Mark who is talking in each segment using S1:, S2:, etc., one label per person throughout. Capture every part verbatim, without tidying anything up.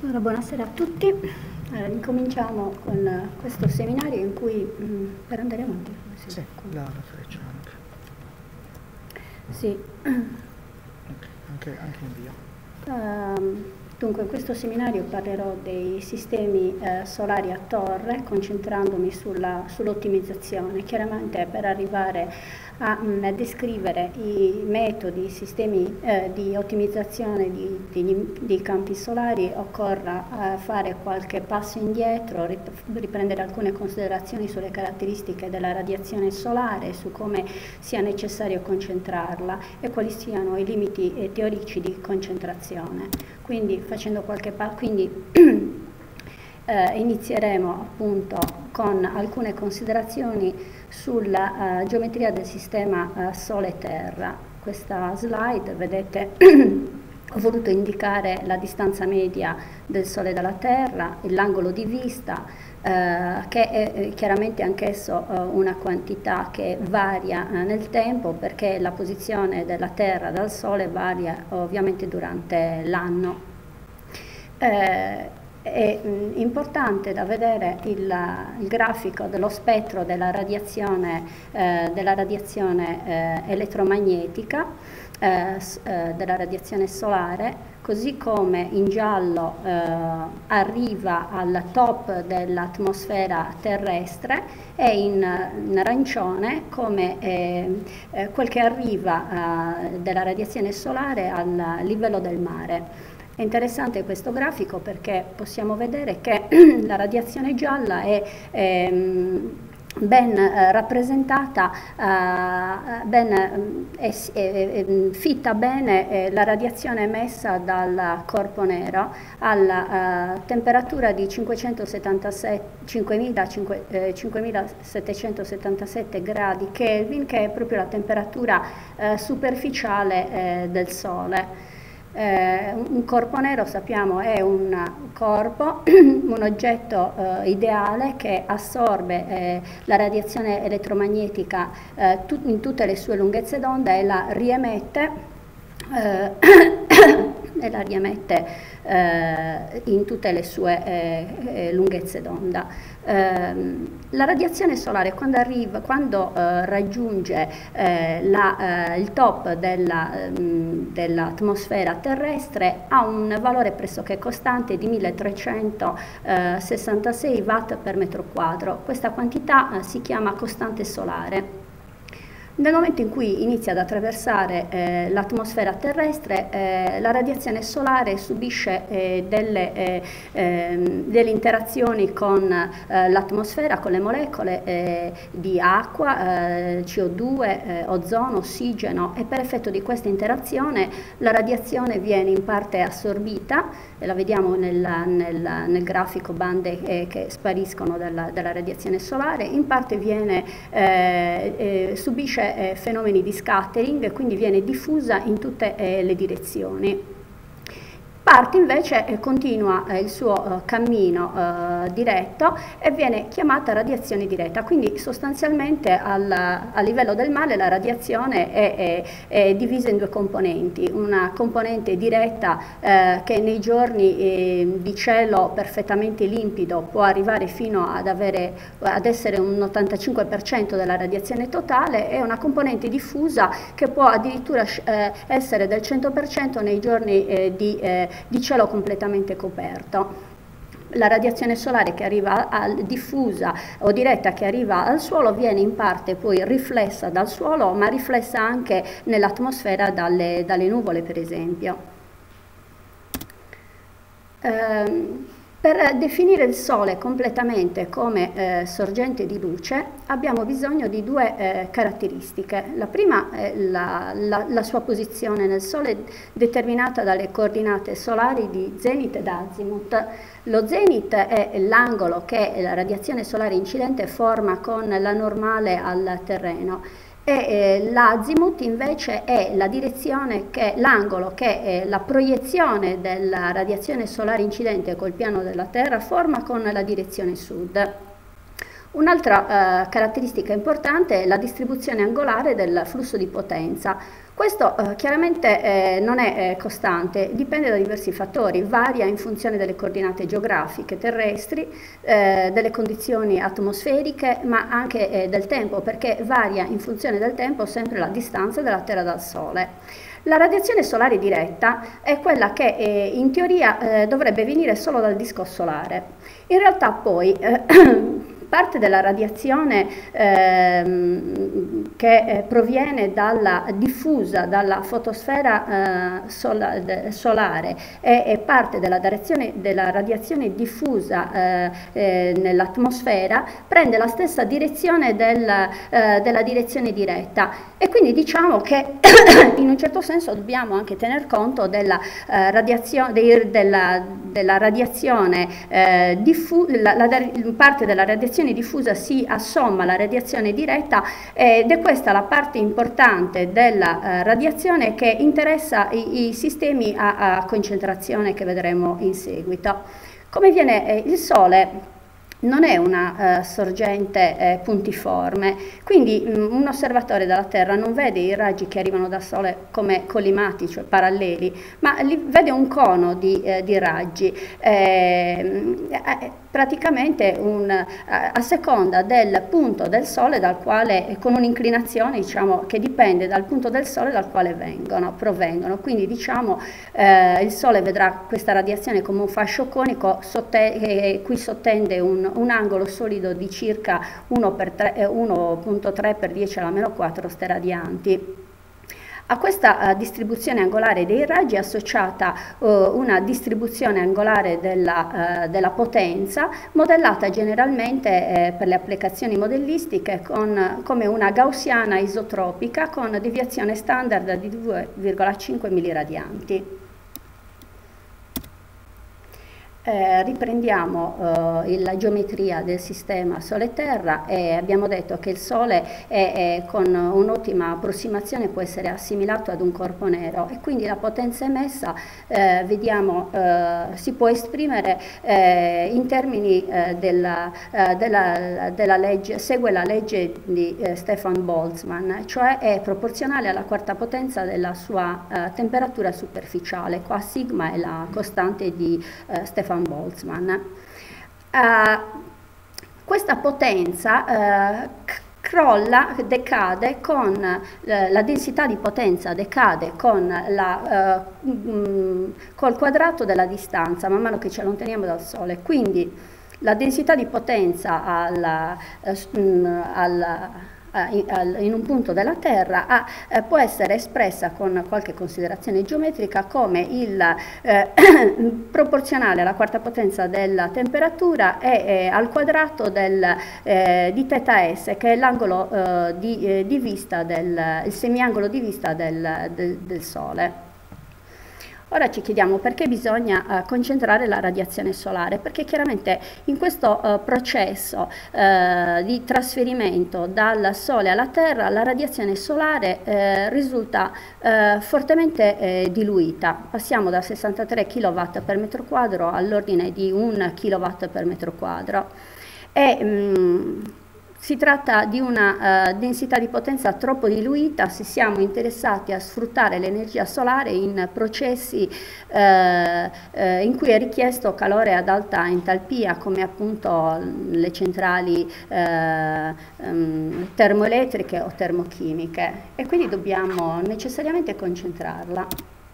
S1: Allora, buonasera a tutti. Allora, incominciamo con questo seminario in cui, mh, per andare avanti,
S2: sì, sì, la, la freccia anche.
S1: Sì.
S2: Anche, anche in via.
S1: Um, dunque, in questo seminario parlerò dei sistemi eh, solari a torre, concentrandomi sulla, sull'ottimizzazione. Chiaramente per arrivare a, mh, a descrivere i metodi, i sistemi eh, di ottimizzazione di, di, di campi solari occorra eh, fare qualche passo indietro, riprendere alcune considerazioni sulle caratteristiche della radiazione solare, su come sia necessario concentrarla e quali siano i limiti eh, teorici di concentrazione. Quindi, facendo qualche passo, quindi eh, inizieremo appunto con alcune considerazioni sulla uh, geometria del sistema uh, Sole-Terra. Questa slide, vedete, ho voluto indicare la distanza media del Sole dalla Terra, l'angolo di vista, eh, che è eh, chiaramente anch'esso eh, una quantità che varia eh, nel tempo, perché la posizione della Terra dal Sole varia ovviamente durante l'anno. Eh, È mh, importante da vedere il, il grafico dello spettro della radiazione, eh, della radiazione eh, elettromagnetica, eh, eh, della radiazione solare, così come in giallo eh, arriva al top dell'atmosfera terrestre e in, in arancione come eh, eh, quel che arriva eh, della radiazione solare al livello del mare. È interessante questo grafico perché possiamo vedere che la radiazione gialla è ehm, ben eh, rappresentata, eh, ben, eh, eh, fitta bene eh, la radiazione emessa dal corpo nero alla eh, temperatura di cinquemilasettecentosettantasette gradi Kelvin, che è proprio la temperatura eh, superficiale eh, del Sole. Eh, un corpo nero, sappiamo, è un corpo, un oggetto eh, ideale che assorbe eh, la radiazione elettromagnetica eh, tu in tutte le sue lunghezze d'onda e la riemette, eh, e la riemette eh, in tutte le sue eh, eh, lunghezze d'onda. Eh, la radiazione solare, quando, arriva, quando eh, raggiunge eh, la, eh, il top dell'atmosfera terrestre, ha un valore pressoché costante di milletrecentosessantasei watt per metro quadro. Questa quantità eh, si chiama costante solare. Nel momento in cui inizia ad attraversare eh, l'atmosfera terrestre, eh, la radiazione solare subisce eh, delle, eh, eh, delle interazioni con eh, l'atmosfera, con le molecole eh, di acqua, eh, C O due, eh, ozono, ossigeno, e per effetto di questa interazione la radiazione viene in parte assorbita, e la vediamo nel, nel, nel grafico, bande eh, che spariscono dalla, dalla radiazione solare, in parte viene, eh, eh, subisce Eh, fenomeni di scattering, quindi viene diffusa in tutte eh, le direzioni. Parte invece eh, continua eh, il suo eh, cammino eh, diretto e viene chiamata radiazione diretta, quindi sostanzialmente al, a livello del mare la radiazione è, è, è divisa in due componenti: una componente diretta eh, che nei giorni eh, di cielo perfettamente limpido può arrivare fino ad, avere, ad essere un ottantacinque per cento della radiazione totale, e una componente diffusa che può addirittura eh, essere del cento per cento nei giorni eh, di eh, di cielo completamente coperto. La radiazione solare che arriva al, diffusa o diretta che arriva al suolo viene in parte poi riflessa dal suolo, ma riflessa anche nell'atmosfera dalle, dalle nuvole, per esempio. Ehm, Per definire il Sole completamente come eh, sorgente di luce abbiamo bisogno di due eh, caratteristiche. La prima è la, la, la sua posizione nel Sole, determinata dalle coordinate solari di zenit ed azimut. Lo zenit è l'angolo che la radiazione solare incidente forma con la normale al terreno, e eh, l'azimut invece è la direzione, che l'angolo che eh, la proiezione della radiazione solare incidente col piano della Terra forma con la direzione sud. Un'altra eh, caratteristica importante è la distribuzione angolare del flusso di potenza. Questo eh, chiaramente eh, non è eh, costante, dipende da diversi fattori, varia in funzione delle coordinate geografiche terrestri, eh, delle condizioni atmosferiche, ma anche eh, del tempo, perché varia in funzione del tempo sempre la distanza della Terra dal Sole. La radiazione solare diretta è quella che eh, in teoria eh, dovrebbe venire solo dal disco solare. In realtà poi eh, parte della radiazione ehm, che eh, proviene dalla diffusa dalla fotosfera eh, sola, de, solare e, e parte della, della radiazione diffusa eh, eh, nell'atmosfera prende la stessa direzione del, eh, della direzione diretta, e quindi diciamo che in un certo senso dobbiamo anche tener conto della eh, radiazione, dei, della, della radiazione eh, diffusa, la, la parte della radiazione diffusa si assomma alla radiazione diretta, ed è questa la parte importante della eh, radiazione che interessa i, i sistemi a, a concentrazione che vedremo in seguito. Come viene eh, il Sole non è una eh, sorgente eh, puntiforme, quindi mh, un osservatore dalla Terra non vede i raggi che arrivano dal Sole come collimati, cioè paralleli, ma li, vede un cono di, eh, di raggi. Eh, eh, praticamente un, a seconda del punto del Sole dal quale, con un'inclinazione diciamo, che dipende dal punto del Sole dal quale vengono, provengono. Quindi diciamo eh, il Sole vedrà questa radiazione come un fascio conico sotte, eh, cui sottende un, un angolo solido di circa uno virgola tre per dieci alla meno quattro steradianti. A questa uh, distribuzione angolare dei raggi è associata uh, una distribuzione angolare della, uh, della potenza, modellata generalmente eh, per le applicazioni modellistiche con, come una gaussiana isotropica con deviazione standard di due virgola cinque milliradianti. Eh, riprendiamo eh, la geometria del sistema Sole-Terra e abbiamo detto che il Sole è, è, con un'ottima approssimazione può essere assimilato ad un corpo nero, e quindi la potenza emessa eh, vediamo eh, si può esprimere eh, in termini eh, della, eh, della, della legge, segue la legge di eh, Stefan Boltzmann, cioè è proporzionale alla quarta potenza della sua eh, temperatura superficiale. Qua sigma è la costante di eh, Stefan Boltzmann. Uh, questa potenza uh, crolla, decade con uh, la densità di potenza decade con la, uh, um, col quadrato della distanza man mano che ci allontaniamo dal Sole. Quindi la densità di potenza alla, uh, um, alla in un punto della Terra ha, eh, può essere espressa con qualche considerazione geometrica come il eh, proporzionale alla quarta potenza della temperatura e eh, al quadrato del, eh, di θ S, che è l'angolo eh, di, eh, di vista del il semiangolo di vista del, del, del Sole. Ora ci chiediamo perché bisogna uh, concentrare la radiazione solare, perché chiaramente in questo uh, processo uh, di trasferimento dal Sole alla Terra la radiazione solare uh, risulta uh, fortemente uh, diluita. Passiamo da sessantatré chilowatt per metro quadro all'ordine di un kilowatt per metro quadro. E, um, Si tratta di una uh, densità di potenza troppo diluita se siamo interessati a sfruttare l'energia solare in processi uh, uh, in cui è richiesto calore ad alta entalpia, come appunto le centrali uh, um, termoelettriche o termochimiche, e quindi dobbiamo necessariamente concentrarla.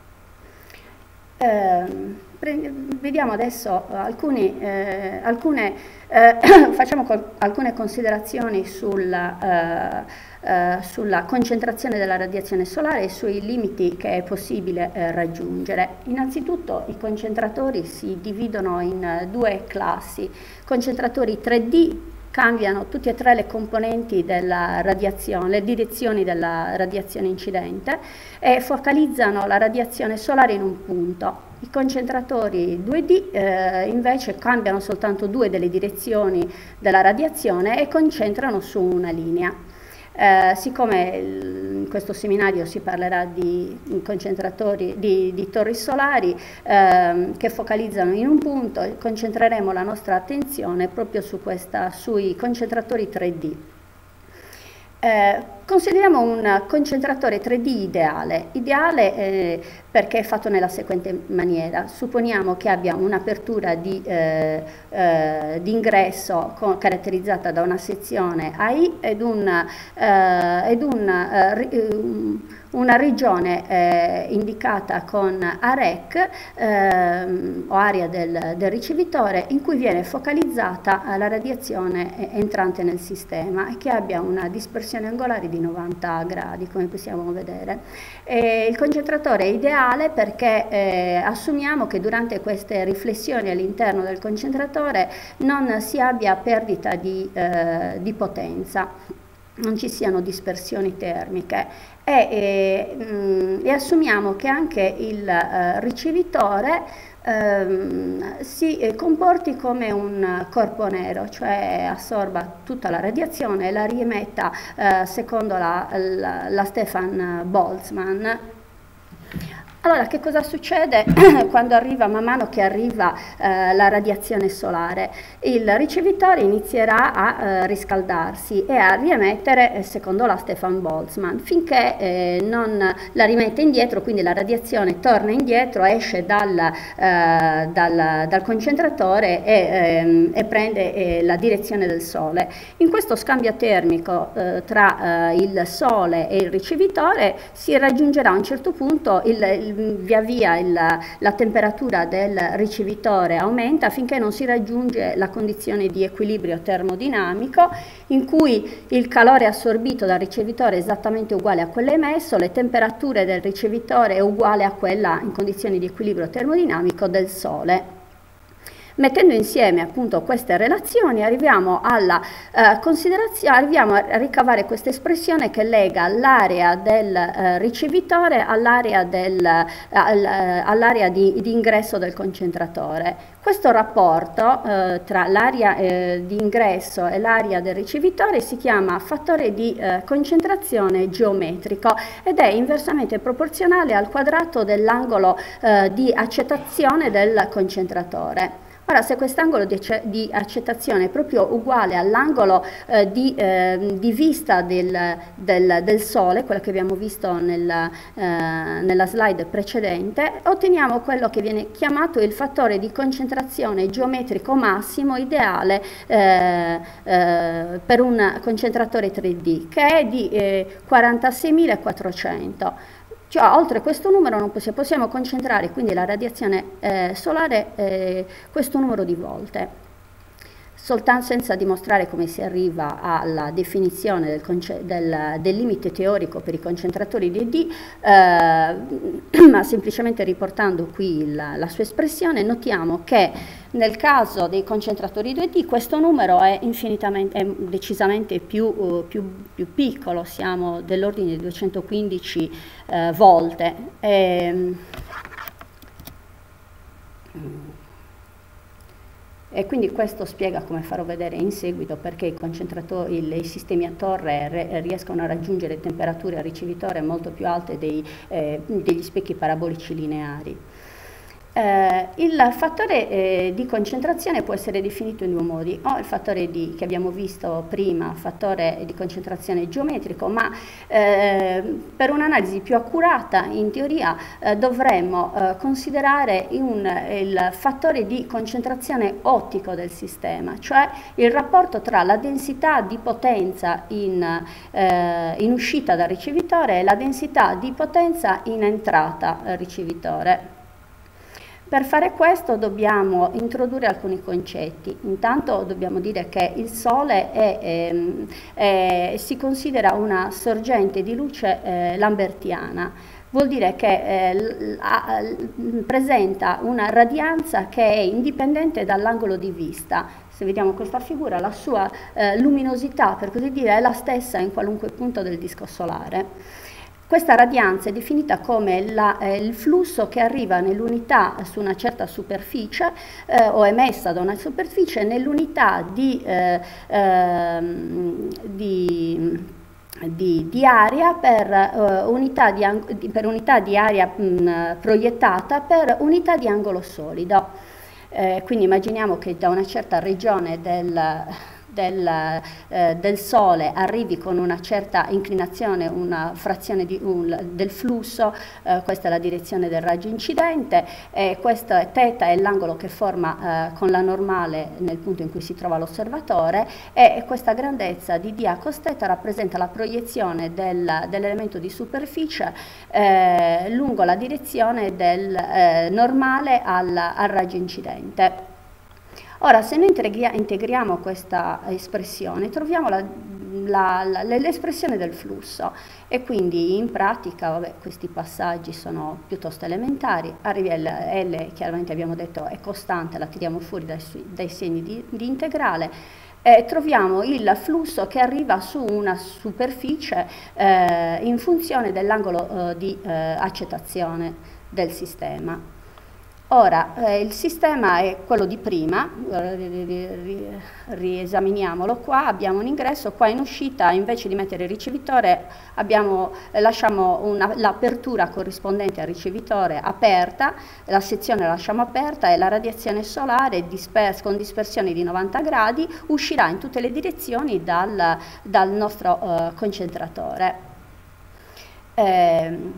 S1: Uh, Vediamo adesso alcuni, eh, alcune, eh, facciamo alcune considerazioni sulla, eh, eh, sulla concentrazione della radiazione solare e sui limiti che è possibile eh, raggiungere. Innanzitutto i concentratori si dividono in due classi: concentratori tre D, cambiano tutte e tre le componenti della radiazione, le direzioni della radiazione incidente, e focalizzano la radiazione solare in un punto. I concentratori due D eh, invece cambiano soltanto due delle direzioni della radiazione e concentrano su una linea. Eh, siccome in questo seminario si parlerà di concentratori, di, di torri solari ehm, che focalizzano in un punto, e concentreremo la nostra attenzione proprio su questa, sui concentratori tre D. Eh, consideriamo un concentratore tre D ideale, ideale eh, perché è fatto nella seguente maniera: supponiamo che abbia un'apertura di, eh, eh, di ingresso con, caratterizzata da una sezione A I ed, un, eh, ed un, eh, una regione eh, indicata con A R E C eh, o area del, del ricevitore, in cui viene focalizzata la radiazione entrante nel sistema e che abbia una dispersione angolare di novanta gradi, come possiamo vedere. E il concentratore è ideale perché eh, assumiamo che durante queste riflessioni all'interno del concentratore non si abbia perdita di, eh, di potenza, non ci siano dispersioni termiche e, e, mh, e assumiamo che anche il eh, ricevitore ehm, si eh, comporti come un corpo nero, cioè assorba tutta la radiazione e la riemetta eh, secondo la, la, la Stefan Boltzmann. Allora, che cosa succede quando arriva, man mano che arriva eh, la radiazione solare? Il ricevitore inizierà a eh, riscaldarsi e a riemettere eh, secondo la Stefan Boltzmann, finché eh, non la rimette indietro, quindi la radiazione torna indietro, esce dal, eh, dal, dal concentratore e, ehm, e prende eh, la direzione del Sole. In questo scambio termico eh, tra eh, il Sole e il ricevitore si raggiungerà a un certo punto il, il via via il, la temperatura del ricevitore aumenta finché non si raggiunge la condizione di equilibrio termodinamico, in cui il calore assorbito dal ricevitore è esattamente uguale a quello emesso, le temperature del ricevitore è uguale a quella in condizioni di equilibrio termodinamico del Sole. Mettendo insieme appunto queste relazioni arriviamo alla eh, considerazione, arriviamo a ricavare questa espressione che lega l'area del eh, ricevitore all'area del, all, all'area di, di ingresso del concentratore. Questo rapporto eh, tra l'area eh, di ingresso e l'area del ricevitore si chiama fattore di eh, concentrazione geometrico ed è inversamente proporzionale al quadrato dell'angolo eh, di accettazione del concentratore. Ora, se quest'angolo di, di accettazione è proprio uguale all'angolo eh, di, eh, di vista del, del, del Sole, quello che abbiamo visto nel, eh, nella slide precedente, otteniamo quello che viene chiamato il fattore di concentrazione geometrico massimo ideale eh, eh, per un concentratore tre D, che è di eh, quarantaseimilaquattrocento. Cioè, oltre questo numero non possiamo, possiamo concentrare quindi la radiazione eh, solare eh, questo numero di volte. Soltanto senza dimostrare come si arriva alla definizione del, del, del limite teorico per i concentratori di D, eh, ma semplicemente riportando qui la, la sua espressione, notiamo che nel caso dei concentratori due D questo numero è, infinitamente, è decisamente più, uh, più, più piccolo, siamo dell'ordine di duecentoquindici uh, volte. E, E quindi questo spiega, come farò vedere in seguito, perché i, concentratori, i sistemi a torre re, riescono a raggiungere temperature a ricevitore molto più alte dei, eh, degli specchi parabolici lineari. Eh, il fattore eh, di concentrazione può essere definito in due modi, o il fattore di, che abbiamo visto prima, fattore di concentrazione geometrico, ma eh, per un'analisi più accurata in teoria eh, dovremmo eh, considerare un, il fattore di concentrazione ottico del sistema, cioè il rapporto tra la densità di potenza in, eh, in uscita dal ricevitore e la densità di potenza in entrata al ricevitore. Per fare questo dobbiamo introdurre alcuni concetti. Intanto dobbiamo dire che il Sole è, è, è, si considera una sorgente di luce eh, lambertiana. Vuol dire che eh, a, presenta una radianza che è indipendente dall'angolo di vista. Se vediamo questa figura, la sua eh, luminosità, per così dire, è la stessa in qualunque punto del disco solare. Questa radianza è definita come la, eh, il flusso che arriva nell'unità su una certa superficie eh, o emessa da una superficie nell'unità di, eh, eh, di Di, di aria per, uh, unità di, per unità di aria mh, proiettata per unità di angolo solido. Eh, quindi immaginiamo che da una certa regione del, del, eh, del Sole arrivi con una certa inclinazione, una frazione di, un, del flusso, eh, questa è la direzione del raggio incidente, e questo è θ è l'angolo che forma eh, con la normale nel punto in cui si trova l'osservatore, e questa grandezza di d cos θ rappresenta la proiezione del, dell'elemento di superficie eh, lungo la direzione del eh, normale al, al raggio incidente. Ora, se noi integriamo questa espressione, troviamo l'espressione del flusso, e quindi in pratica, vabbè, questi passaggi sono piuttosto elementari. Arrivi L, L chiaramente abbiamo detto è costante, la tiriamo fuori dai, dai segni di, di integrale, e troviamo il flusso che arriva su una superficie eh, in funzione dell'angolo eh, di eh, accettazione del sistema. Ora, eh, il sistema è quello di prima, riesaminiamolo qua, abbiamo un ingresso, qua in uscita invece di mettere il ricevitore abbiamo, eh, lasciamo l'apertura corrispondente al ricevitore aperta, la sezione la lasciamo aperta e la radiazione solare dispers con dispersione di novanta gradi uscirà in tutte le direzioni dal, dal nostro eh, concentratore. Eh,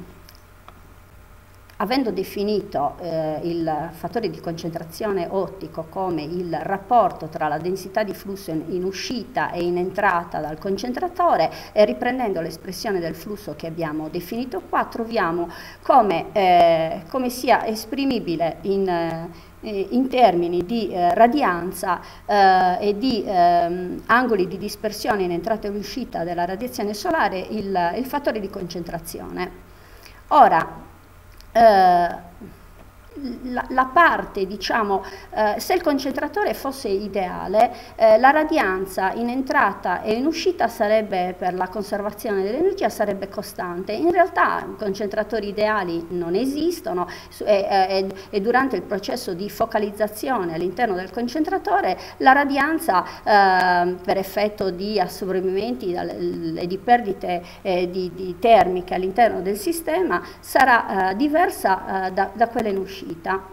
S1: Avendo definito eh, il fattore di concentrazione ottico come il rapporto tra la densità di flusso in, in uscita e in entrata dal concentratore, e riprendendo l'espressione del flusso che abbiamo definito qua, troviamo come, eh, come sia esprimibile in, eh, in termini di eh, radianza eh, e di eh, angoli di dispersione in entrata e uscita della radiazione solare il, il fattore di concentrazione. Ora, Uh, la, la parte, diciamo, uh, se il concentratore fosse ideale, uh, la radianza in entrata e in uscita sarebbe, per la conservazione dell'energia, sarebbe costante. In realtà concentratori ideali non esistono, e, e, e durante il processo di focalizzazione all'interno del concentratore la radianza uh, per effetto di assorbimenti e di perdite eh, di, di termiche all'interno del sistema sarà uh, diversa uh, da, da quella in uscita.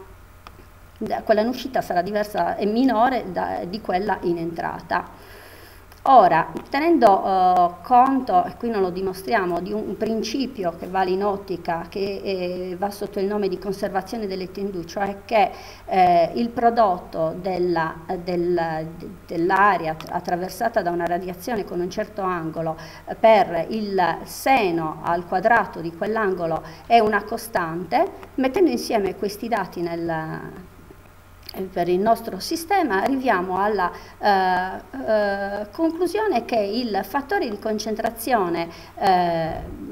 S1: Quella in uscita sarà diversa e minore da, di quella in entrata. Ora, tenendo uh, conto, e qui non lo dimostriamo, di un, un principio che vale in ottica, che eh, va sotto il nome di conservazione delle tendù, cioè che eh, il prodotto dell'aria del, dell attraversata da una radiazione con un certo angolo eh, per il seno al quadrato di quell'angolo è una costante, mettendo insieme questi dati nel per il nostro sistema arriviamo alla eh, eh, conclusione che il fattore di concentrazione eh,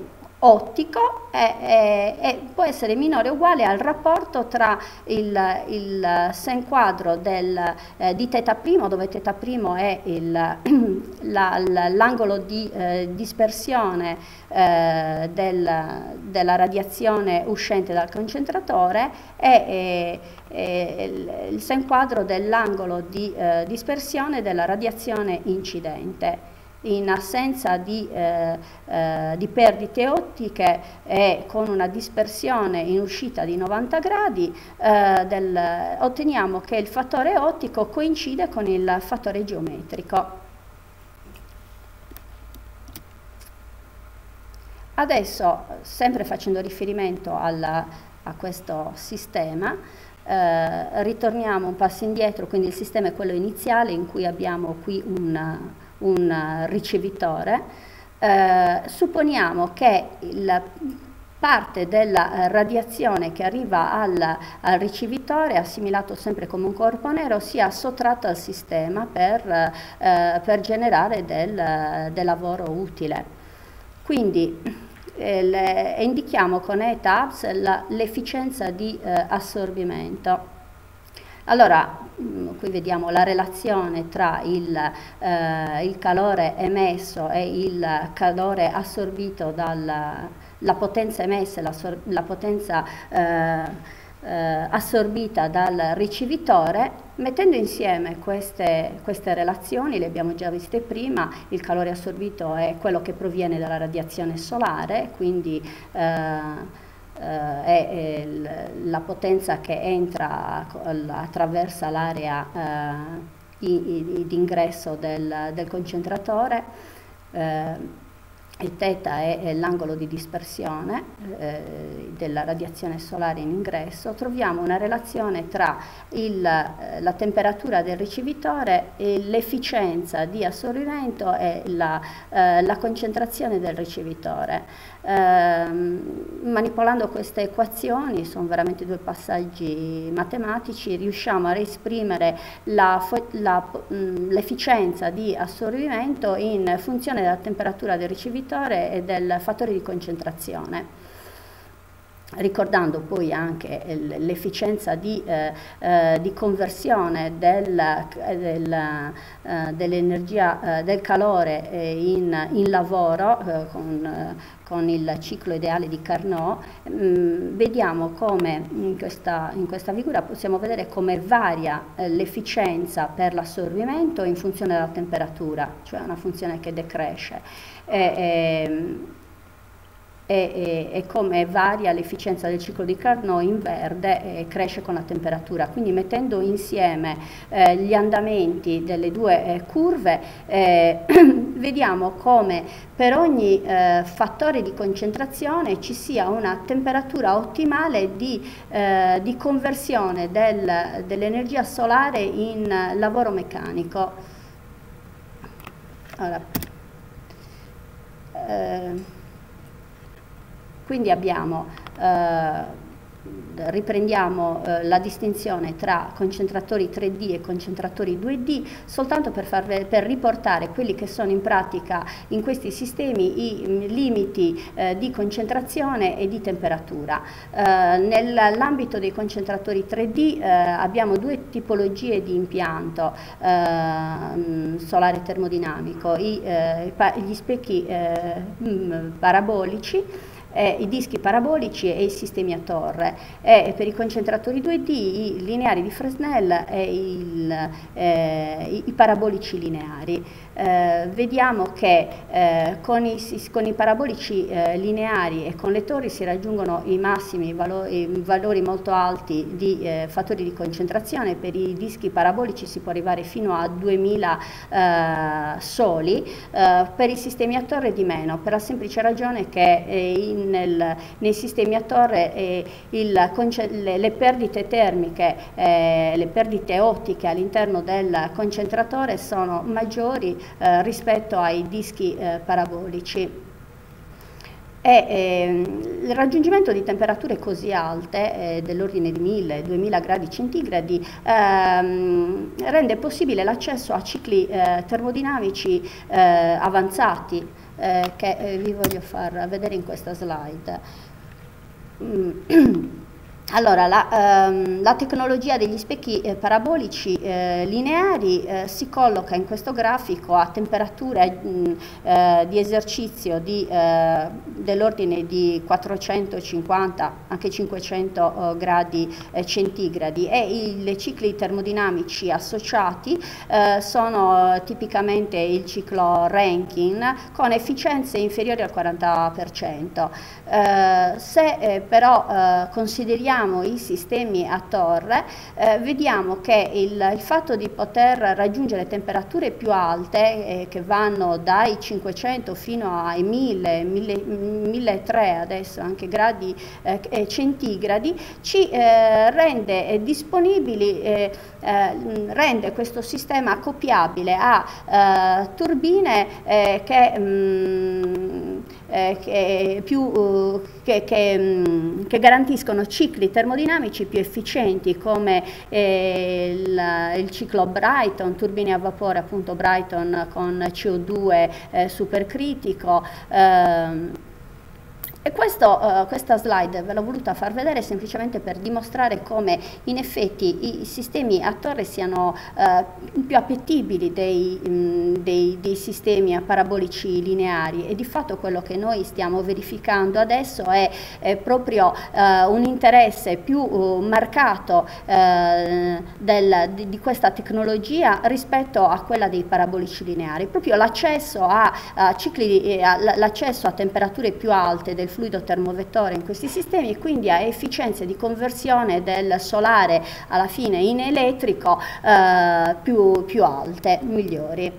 S1: ottico è, è, è, può essere minore o uguale al rapporto tra il, il sen quadro del, eh, di θ', dove θ' è l'angolo di eh, dispersione eh, del, della radiazione uscente dal concentratore, e, e, e il sen quadro dell'angolo di eh, dispersione della radiazione incidente. In assenza di, eh, eh, di perdite ottiche e con una dispersione in uscita di novanta gradi, eh, del, otteniamo che il fattore ottico coincide con il fattore geometrico. Adesso, sempre facendo riferimento alla, a questo sistema, eh, ritorniamo un passo indietro, quindi il sistema è quello iniziale in cui abbiamo qui un un ricevitore. Eh, supponiamo che la parte della radiazione che arriva al, al ricevitore, assimilato sempre come un corpo nero, sia sottratta al sistema per, eh, per generare del, del lavoro utile. Quindi eh, le, indichiamo con E T A B S l'efficienza di eh, assorbimento. Allora, qui vediamo la relazione tra il, eh, il calore emesso e il calore assorbito dalla la potenza emessa e la, la potenza eh, eh, assorbita dal ricevitore. Mettendo insieme queste, queste relazioni, le abbiamo già viste prima, il calore assorbito è quello che proviene dalla radiazione solare, quindi eh, Uh, è, è la potenza che entra, attraversa l'area uh, d'ingresso del, del concentratore, uh, e θ è, è l'angolo di dispersione eh, della radiazione solare in ingresso. Troviamo una relazione tra il, eh, la temperatura del ricevitore e l'efficienza di assorbimento e la, eh, la concentrazione del ricevitore. Eh, manipolando queste equazioni, sono veramente due passaggi matematici, riusciamo a esprimere l'efficienza di assorbimento in funzione della temperatura del ricevitore e del fattore di concentrazione, ricordando poi anche l'efficienza di, eh, eh, di conversione del, del, eh, dell'energia, eh, del calore in, in lavoro eh, con, eh, con il ciclo ideale di Carnot. Mh, vediamo come in questa, in questa figura possiamo vedere come varia eh, l'efficienza per l'assorbimento in funzione della temperatura, cioè una funzione che decresce. E, e, E, e come varia l'efficienza del ciclo di Carnot in verde e cresce con la temperatura. Quindi mettendo insieme eh, gli andamenti delle due eh, curve eh, vediamo come per ogni eh, fattore di concentrazione ci sia una temperatura ottimale di, eh, di conversione del, dell'energia solare in lavoro meccanico. Allora, eh, Quindi abbiamo, eh, riprendiamo eh, la distinzione tra concentratori tre D e concentratori due D, soltanto per, far, per riportare quelli che sono in pratica in questi sistemi i limiti eh, di concentrazione e di temperatura. Eh, nell'ambito dei concentratori tre D eh, abbiamo due tipologie di impianto eh, solare termodinamico, i, eh, gli specchi eh, parabolici, Eh, i dischi parabolici e i sistemi a torre, e per i concentratori due D i lineari di Fresnel e il, eh, i, i parabolici lineari. Eh, vediamo che eh, con, i, con i parabolici eh, lineari e con le torri si raggiungono i massimi valori, valori molto alti di eh, fattori di concentrazione. Per i dischi parabolici si può arrivare fino a duemila eh, soli, eh, per i sistemi a torre di meno, per la semplice ragione che eh, in Nel, nei sistemi a torre eh, il, le, le perdite termiche, eh, le perdite ottiche all'interno del concentratore sono maggiori eh, rispetto ai dischi eh, parabolici. E, eh, il raggiungimento di temperature così alte, eh, dell'ordine di mille duemila gradi centigradi, ehm, rende possibile l'accesso a cicli eh, termodinamici eh, avanzati, Eh, che eh, vi voglio far vedere in questa slide. Mm. Allora, la, ehm, la tecnologia degli specchi eh, parabolici eh, lineari eh, si colloca in questo grafico a temperature mh, eh, di esercizio eh, dell'ordine di quattrocentocinquanta, anche cinquecento eh, gradi eh, centigradi, e i le cicli termodinamici associati eh, sono eh, tipicamente il ciclo Rankine con efficienze inferiori al quaranta per cento. Eh, se eh, però eh, consideriamo i sistemi a torre, eh, vediamo che il, il fatto di poter raggiungere temperature più alte, eh, che vanno dai cinquecento fino ai mille, milletrecento adesso anche gradi eh, centigradi, ci eh, rende eh, disponibili, eh, eh, rende questo sistema accoppiabile a eh, turbine eh, che, mh, eh, che, più, uh, che, che, mh, che garantiscono cicli termodinamici più efficienti, come eh, il, il ciclo Brayton, turbine a vapore appunto Brayton con C O due eh, supercritico, ehm, E questo, uh, questa slide ve l'ho voluta far vedere semplicemente per dimostrare come in effetti i sistemi a torre siano uh, più appetibili dei, mh, dei, dei sistemi a parabolici lineari, e di fatto quello che noi stiamo verificando adesso è, è proprio uh, un interesse più uh, marcato uh, del, di, di questa tecnologia rispetto a quella dei parabolici lineari, proprio l'accesso a, a cicli, l'accesso a temperature più alte del fluido termovettore in questi sistemi, e quindi a efficienze di conversione del solare alla fine in elettrico eh, più, più alte, migliori.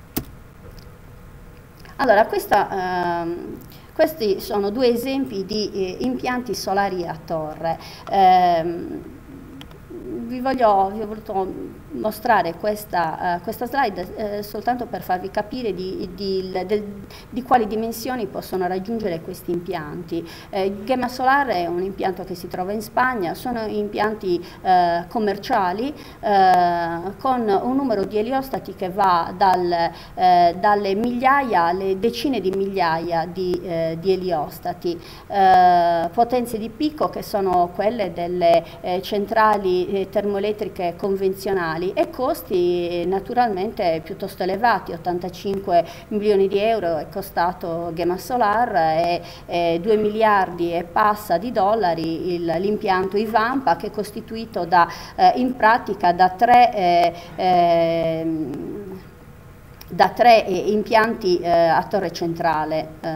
S1: Allora, questa, ehm, questi sono due esempi di eh, impianti solari a torre. Eh, vi, voglio, vi ho voluto mostrare questa, uh, questa slide eh, soltanto per farvi capire di, di, del, di quali dimensioni possono raggiungere questi impianti. Eh, Gema Solar è un impianto che si trova in Spagna, sono impianti eh, commerciali eh, con un numero di eliostati che va dal, eh, dalle migliaia alle decine di migliaia di, eh, di eliostati, eh, potenze di picco che sono quelle delle eh, centrali eh, termoelettriche convenzionali, e costi naturalmente piuttosto elevati. ottantacinque milioni di euro è costato Gema Solar e, e due miliardi e passa di dollari l'impianto Ivampa, che è costituito da, eh, in pratica da tre, eh, eh, da tre impianti eh, a torre centrale. Eh.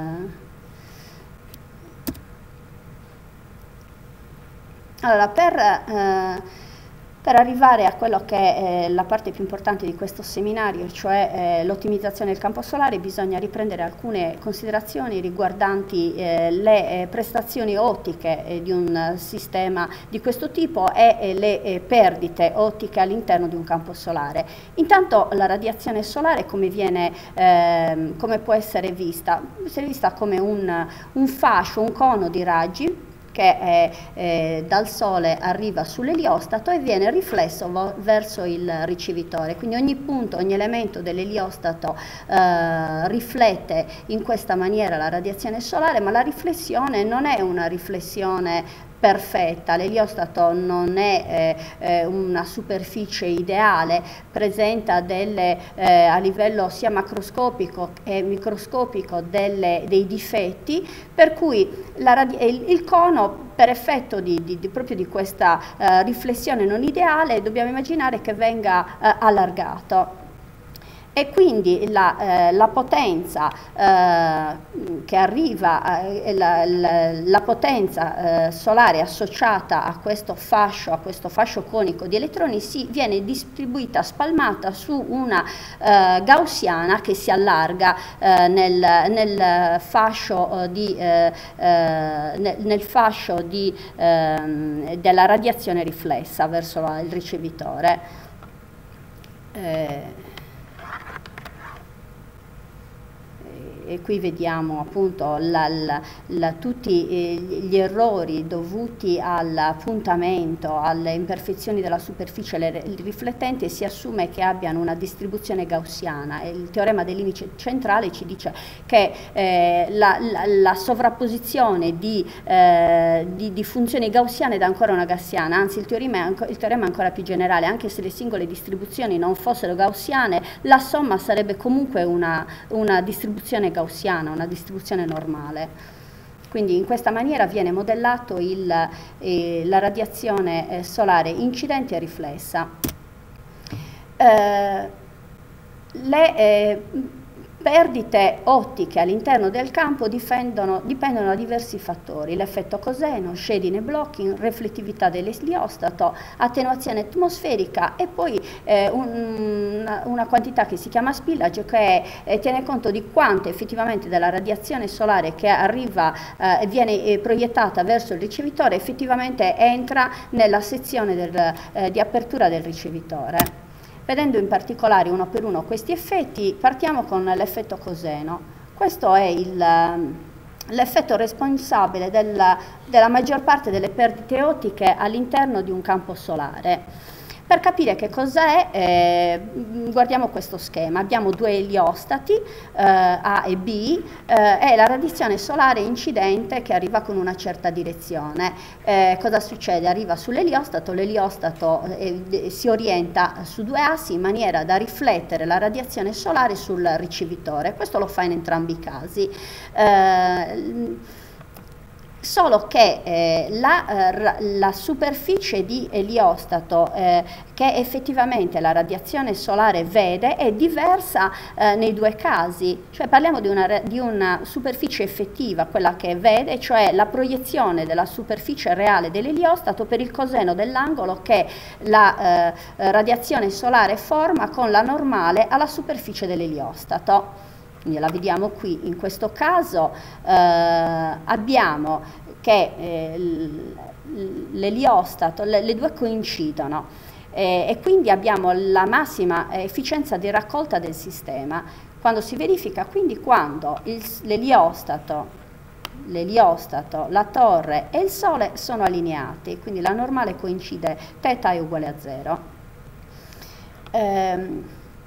S1: Allora, per eh, Per arrivare a quello che è la parte più importante di questo seminario, cioè eh, l'ottimizzazione del campo solare, bisogna riprendere alcune considerazioni riguardanti eh, le eh, prestazioni ottiche eh, di un sistema di questo tipo e eh, le eh, perdite ottiche all'interno di un campo solare. Intanto la radiazione solare come, viene, eh, come può essere vista? Può essere vista come un, un fascio, un cono di raggi che è, eh, dal Sole arriva sull'eliostato e viene riflesso verso il ricevitore. Quindi ogni punto, ogni elemento dell'eliostato eh, riflette in questa maniera la radiazione solare, ma la riflessione non è una riflessione perfetta. L'eliostato non è eh, una superficie ideale, presenta delle, eh, a livello sia macroscopico che microscopico delle, dei difetti, per cui la il, il cono, per effetto di, di, di, proprio di questa eh, riflessione non ideale, dobbiamo immaginare che venga eh, allargato. E quindi la, eh, la potenza eh, che arriva, eh, la, la, la potenza eh, solare associata a questo fascio, a questo fascio conico di elettroni, si viene distribuita, spalmata su una eh, gaussiana che si allarga eh, nel, nel fascio, eh, di, eh, nel, nel fascio di, eh, della radiazione riflessa verso il ricevitore. Eh, E qui vediamo appunto la, la, la, tutti eh, gli errori dovuti all'appuntamento, alle imperfezioni della superficie riflettente, e si assume che abbiano una distribuzione gaussiana. E il teorema dell'indice centrale ci dice che eh, la, la, la sovrapposizione di, eh, di, di funzioni gaussiane dà ancora una gaussiana, anzi il teorema, è il teorema è ancora più generale: anche se le singole distribuzioni non fossero gaussiane, la somma sarebbe comunque una, una distribuzione gaussiana. gaussiana, una distribuzione normale. Quindi in questa maniera viene modellato il, eh, la radiazione eh, solare incidente e riflessa. Eh, le eh, perdite ottiche all'interno del campo dipendono, dipendono da diversi fattori: l'effetto coseno, shading e blocking, riflettività dell'eliostato, attenuazione atmosferica e poi eh, un, una, una quantità che si chiama spillage, che è, eh, tiene conto di quanto effettivamente della radiazione solare che arriva e eh, viene eh, proiettata verso il ricevitore effettivamente entra nella sezione del, eh, di apertura del ricevitore. Vedendo in particolare uno per uno questi effetti, partiamo con l'effetto coseno. Questo è l'effetto responsabile della, della maggior parte delle perdite ottiche all'interno di un campo solare. Per capire che cos'è, eh, guardiamo questo schema. Abbiamo due eliostati, eh, A e B, eh, e la radiazione solare incidente che arriva con una certa direzione. Eh, cosa succede? Arriva sull'eliostato, l'eliostato eh, si orienta su due assi in maniera da riflettere la radiazione solare sul ricevitore. Questo lo fa in entrambi i casi. Eh, Solo che eh, la, eh, la superficie di eliostato eh, che effettivamente la radiazione solare vede è diversa eh, nei due casi, cioè parliamo di una, di una superficie effettiva, quella che vede, cioè la proiezione della superficie reale dell'eliostato per il coseno dell'angolo che la eh, radiazione solare forma con la normale alla superficie dell'eliostato. Quindi la vediamo qui, in questo caso eh, abbiamo che eh, l'eliostato, le, le due coincidono eh, e quindi abbiamo la massima efficienza di raccolta del sistema. Quando si verifica, quindi quando l'eliostato, l'eliostato, la torre e il Sole sono allineati, quindi la normale coincide, θ è uguale a zero. Ehm,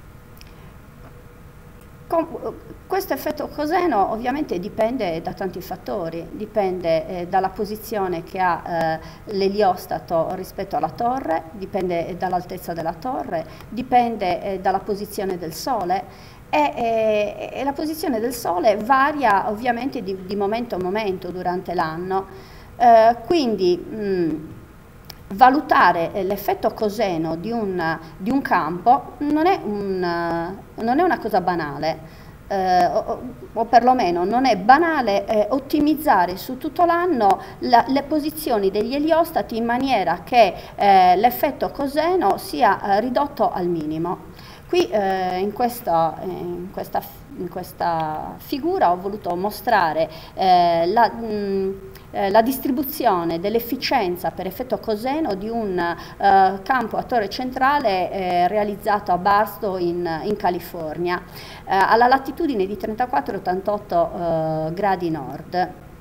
S1: Questo effetto coseno ovviamente dipende da tanti fattori, dipende eh, dalla posizione che ha eh, l'eliostato rispetto alla torre, dipende dall'altezza della torre, dipende eh, dalla posizione del Sole e, e, e la posizione del Sole varia ovviamente di, di momento a momento durante l'anno, eh, quindi mh, valutare l'effetto coseno di un, di un campo non è, un, non è una cosa banale, eh, o, o perlomeno non è banale eh, ottimizzare su tutto l'anno le posizioni degli eliostati in maniera che eh, l'effetto coseno sia eh, ridotto al minimo. Qui eh, in, questa, eh, in, questa, in questa figura ho voluto mostrare eh, la, mh, eh, la distribuzione dell'efficienza per effetto coseno di un eh, campo a torre centrale eh, realizzato a Barstow in, in California, eh, alla latitudine di trentaquattro ottantotto eh, gradi nord.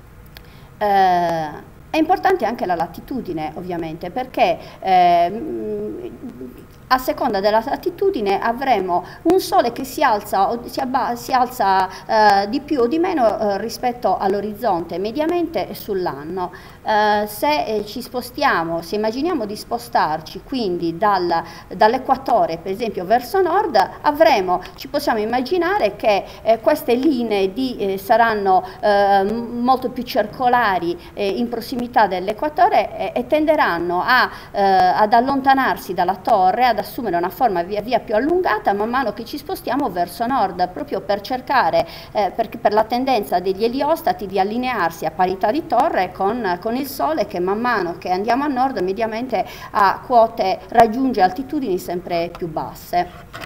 S1: Eh, È importante anche la latitudine, ovviamente, perché eh, a seconda della latitudine avremo un Sole che si alza, o si, si alza eh, di più o di meno eh, rispetto all'orizzonte, mediamente sull'anno. Eh, se eh, ci spostiamo, se immaginiamo di spostarci quindi dal, dall'equatore, per esempio, verso nord, avremo, ci possiamo immaginare che eh, queste linee di, eh, saranno eh, molto più circolari eh, in prossimità dell'equatore e, e tenderanno a, eh, ad allontanarsi dalla torre, ad assumere una forma via via più allungata man mano che ci spostiamo verso nord, proprio per cercare, eh, per, per la tendenza degli eliostati di allinearsi a parità di torre con, con il Sole, che man mano che andiamo a nord mediamente a quote raggiunge altitudini sempre più basse.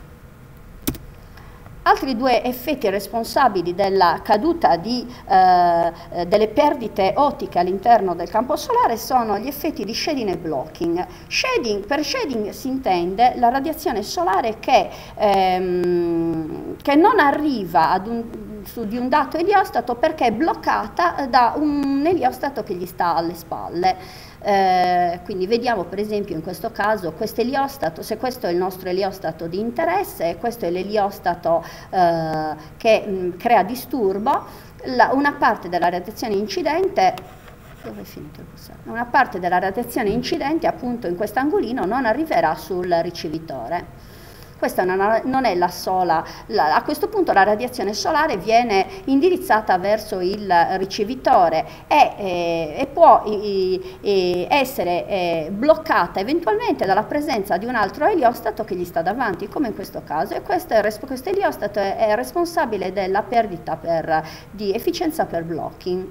S1: Altri due effetti responsabili della caduta di, eh, delle perdite ottiche all'interno del campo solare sono gli effetti di shading e blocking. Shading, per shading si intende la radiazione solare che, ehm, che non arriva ad un, su di un dato eliostato perché è bloccata da un eliostato che gli sta alle spalle. Eh, quindi vediamo per esempio in questo caso questo eliostato, se questo è il nostro eliostato di interesse e questo è l'eliostato eh, che mh, crea disturbo, la, una parte della radiazione incidente dove è finito il cursore? Una parte della radiazione incidente appunto in quest'angolino non arriverà sul ricevitore. Questa non è la sola, la, a questo punto la radiazione solare viene indirizzata verso il ricevitore e, e, e può e, e essere e bloccata eventualmente dalla presenza di un altro eliostato che gli sta davanti, come in questo caso, e questo, è, questo eliostato è, è responsabile della perdita per, di efficienza per blocking.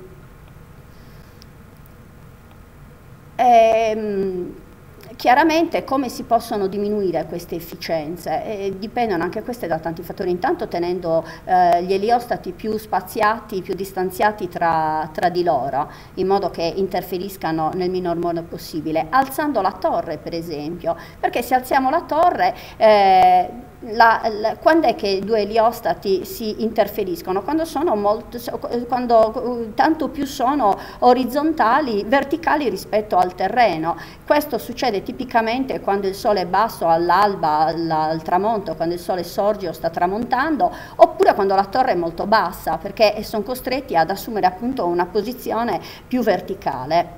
S1: Ehm, Chiaramente come si possono diminuire queste efficienze? Eh, dipendono anche queste da tanti fattori, intanto tenendo eh, gli eliostati più spaziati, più distanziati tra, tra di loro, in modo che interferiscano nel minor modo possibile, alzando la torre per esempio, perché se alziamo la torre eh, la, la, quando è che i due eliostati si interferiscono? Quando sono molto, quando tanto più sono orizzontali, verticali rispetto al terreno. Questo succede tipicamente quando il sole è basso all'alba, al, al tramonto, quando il sole sorge o sta tramontando, oppure quando la torre è molto bassa, perché sono costretti ad assumere appunto una posizione più verticale.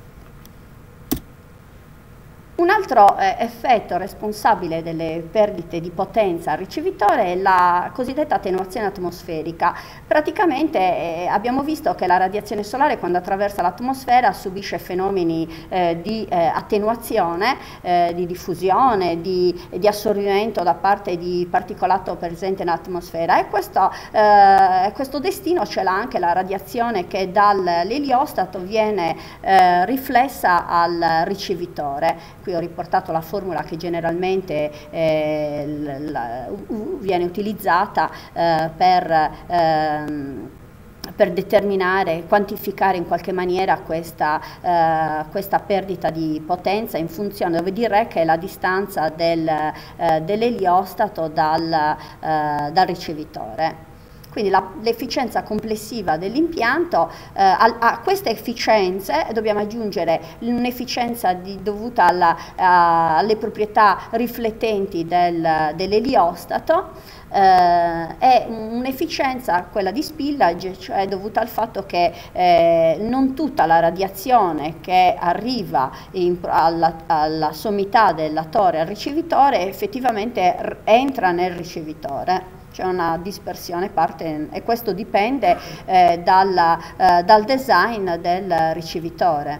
S1: Un altro eh, effetto responsabile delle perdite di potenza al ricevitore è la cosiddetta attenuazione atmosferica. Praticamente eh, abbiamo visto che la radiazione solare, quando attraversa l'atmosfera, subisce fenomeni eh, di eh, attenuazione, eh, di diffusione, di, di assorbimento da parte di particolato presente nell'atmosfera, e questo, eh, questo destino ce l'ha anche la radiazione che dall'eliostato viene eh, riflessa al ricevitore. Qui ho riportato la formula che generalmente eh, la, uh, viene utilizzata eh, per, ehm, per determinare, quantificare in qualche maniera questa, eh, questa perdita di potenza in funzione, dove dire che è la distanza del, eh, dell'eliostato dal, eh, dal ricevitore. Quindi l'efficienza complessiva dell'impianto, eh, a, a queste efficienze dobbiamo aggiungere un'efficienza dovuta alla, a, alle proprietà riflettenti del, dell'eliostato, eh, e un'efficienza, quella di spillage, cioè dovuta al fatto che eh, non tutta la radiazione che arriva in, alla, alla sommità della torre al ricevitore effettivamente entra nel ricevitore. C'è una dispersione parte, e questo dipende eh, dalla, eh, dal design del ricevitore.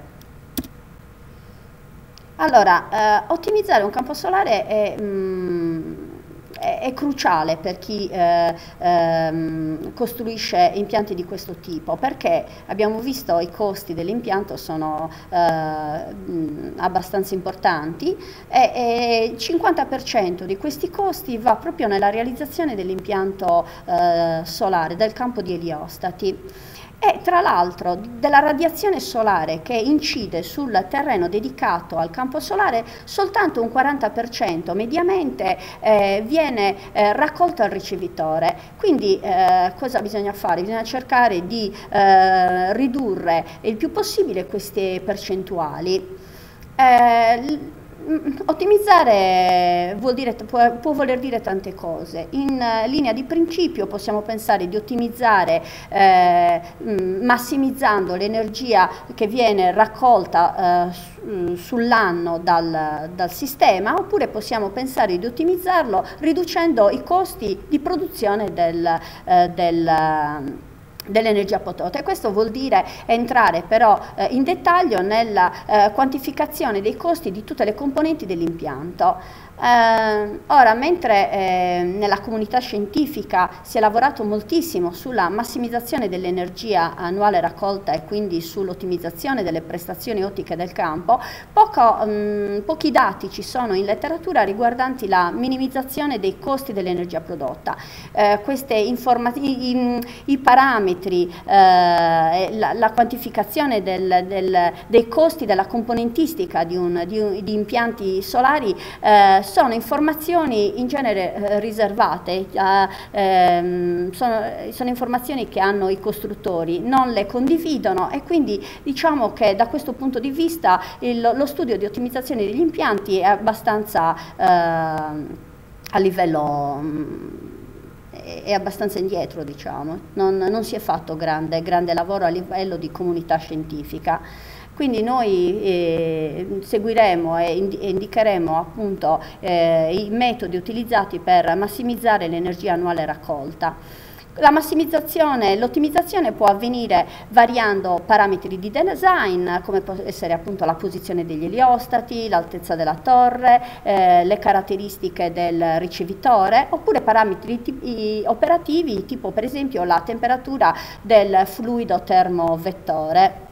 S1: Allora, eh, ottimizzare un campo solare è, mm, è, è cruciale per chi eh, ehm, costruisce impianti di questo tipo, perché abbiamo visto i costi dell'impianto sono eh, mh, abbastanza importanti, e, e il cinquanta per cento di questi costi va proprio nella realizzazione dell'impianto eh, solare, del campo di eliostati. E tra l'altro della radiazione solare che incide sul terreno dedicato al campo solare soltanto un quaranta per cento mediamente eh, viene eh, raccolto al ricevitore. Quindi eh, cosa bisogna fare? Bisogna cercare di eh, ridurre il più possibile queste percentuali. Eh, Ottimizzare vuol dire, può, può voler dire tante cose. In uh, linea di principio possiamo pensare di ottimizzare eh, massimizzando l'energia che viene raccolta eh, sull'anno dal, dal sistema, oppure possiamo pensare di ottimizzarlo riducendo i costi di produzione del, eh, del dell'energia prodotta, e questo vuol dire entrare però eh, in dettaglio nella eh, quantificazione dei costi di tutte le componenti dell'impianto. Eh, ora, mentre eh, nella comunità scientifica si è lavorato moltissimo sulla massimizzazione dell'energia annuale raccolta e quindi sull'ottimizzazione delle prestazioni ottiche del campo, poco, mh, pochi dati ci sono in letteratura riguardanti la minimizzazione dei costi dell'energia prodotta. Eh, queste informazioni, i, i parametri, eh, la, la quantificazione del, del, dei costi della componentistica di, un, di, un, di impianti solari eh, sono informazioni in genere eh, riservate, eh, ehm, sono, sono informazioni che hanno i costruttori, non le condividono, e quindi diciamo che da questo punto di vista il, lo studio di ottimizzazione degli impianti è abbastanza eh, a livello mh, è abbastanza indietro, diciamo. Non, non si è fatto grande, grande lavoro a livello di comunità scientifica. Quindi noi eh, seguiremo e indicheremo appunto eh, i metodi utilizzati per massimizzare l'energia annuale raccolta. La massimizzazione, l'ottimizzazione può avvenire variando parametri di design, come può essere appunto la posizione degli eliostati, l'altezza della torre, eh, le caratteristiche del ricevitore, oppure parametri tipi, operativi, tipo per esempio la temperatura del fluido termovettore.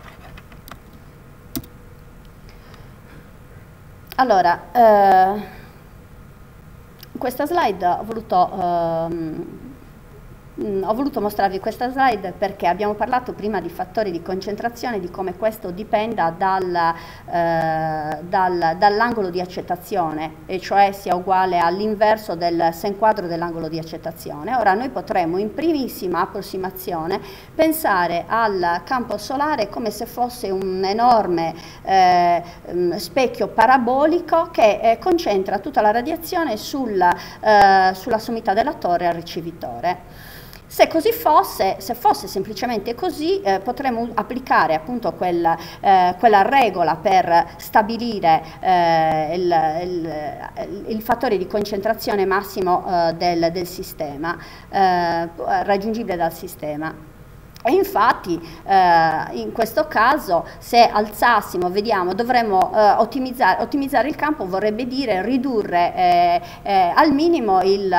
S1: Allora, eh, questa slide ho voluto ehm, mh, ho voluto mostrarvi questa slide perché abbiamo parlato prima di fattori di concentrazione, di come questo dipenda dal, eh, dal, dall'angolo di accettazione, e cioè sia uguale all'inverso del sen quadro dell'angolo di accettazione. Ora noi potremmo in primissima approssimazione pensare al campo solare come se fosse un enorme eh, specchio parabolico che eh, concentra tutta la radiazione sulla, eh, sulla sommità della torre al ricevitore. Se così fosse, se fosse semplicemente così, eh, potremmo applicare appunto quel, eh, quella regola per stabilire eh, il, il, il fattore di concentrazione massimo eh, del, del sistema, eh, raggiungibile dal sistema. E infatti eh, in questo caso, se alzassimo, vediamo, dovremmo eh, ottimizzare, ottimizzare il campo, vorrebbe dire ridurre eh, eh, al minimo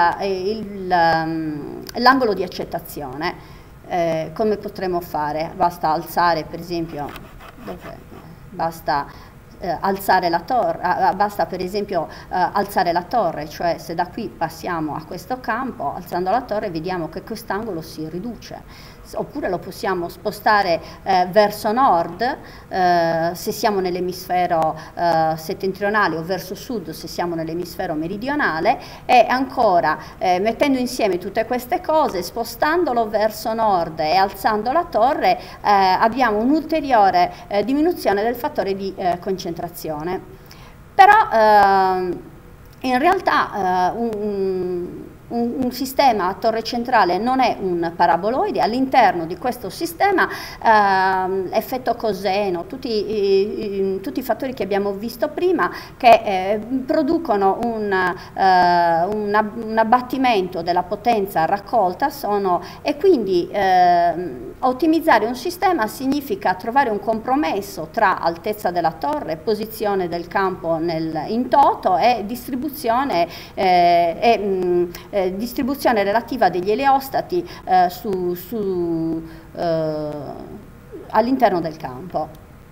S1: l'angolo di accettazione. Eh, come potremmo fare? Basta alzare, per esempio, dove? basta eh, alzare la torre, eh, basta per esempio eh, alzare la torre, cioè se da qui passiamo a questo campo, alzando la torre vediamo che quest'angolo si riduce. Oppure lo possiamo spostare eh, verso nord eh, se siamo nell'emisfero eh, settentrionale, o verso sud se siamo nell'emisfero meridionale, e ancora eh, mettendo insieme tutte queste cose, spostandolo verso nord e alzando la torre, eh, abbiamo un'ulteriore eh, diminuzione del fattore di eh, concentrazione. Però eh, in realtà eh, un, Un, un sistema a torre centrale non è un paraboloide. All'interno di questo sistema eh, effetto coseno, tutti i, i, tutti i fattori che abbiamo visto prima, che eh, producono un, eh, un, un abbattimento della potenza raccolta, sono, e quindi eh, ottimizzare un sistema significa trovare un compromesso tra altezza della torre, posizione del campo nel, in toto, e distribuzione eh, e, mh, Eh, distribuzione relativa degli eleostati eh, su, su, eh, all'interno del campo.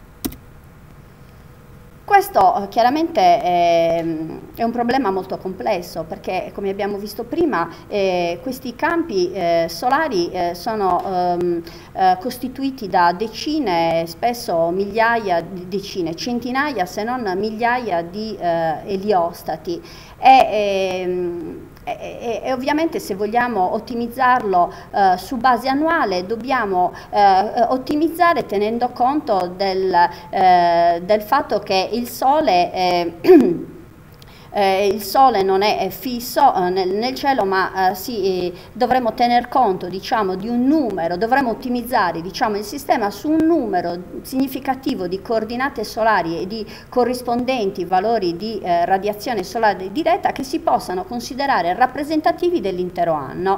S1: Questo eh, chiaramente è, è un problema molto complesso, perché come abbiamo visto prima eh, questi campi eh, solari eh, sono ehm, eh, costituiti da decine, spesso migliaia di decine, centinaia se non migliaia di eh, eliostati. E, ehm, E, e ovviamente se vogliamo ottimizzarlo eh, su base annuale dobbiamo eh, ottimizzare tenendo conto del, eh, del fatto che il Sole eh, Eh, il Sole non è fisso eh, nel, nel cielo, ma eh, sì, eh, dovremo tener conto, diciamo, di un numero, dovremo ottimizzare, diciamo, il sistema su un numero significativo di coordinate solari e di corrispondenti valori di eh, radiazione solare diretta che si possano considerare rappresentativi dell'intero anno.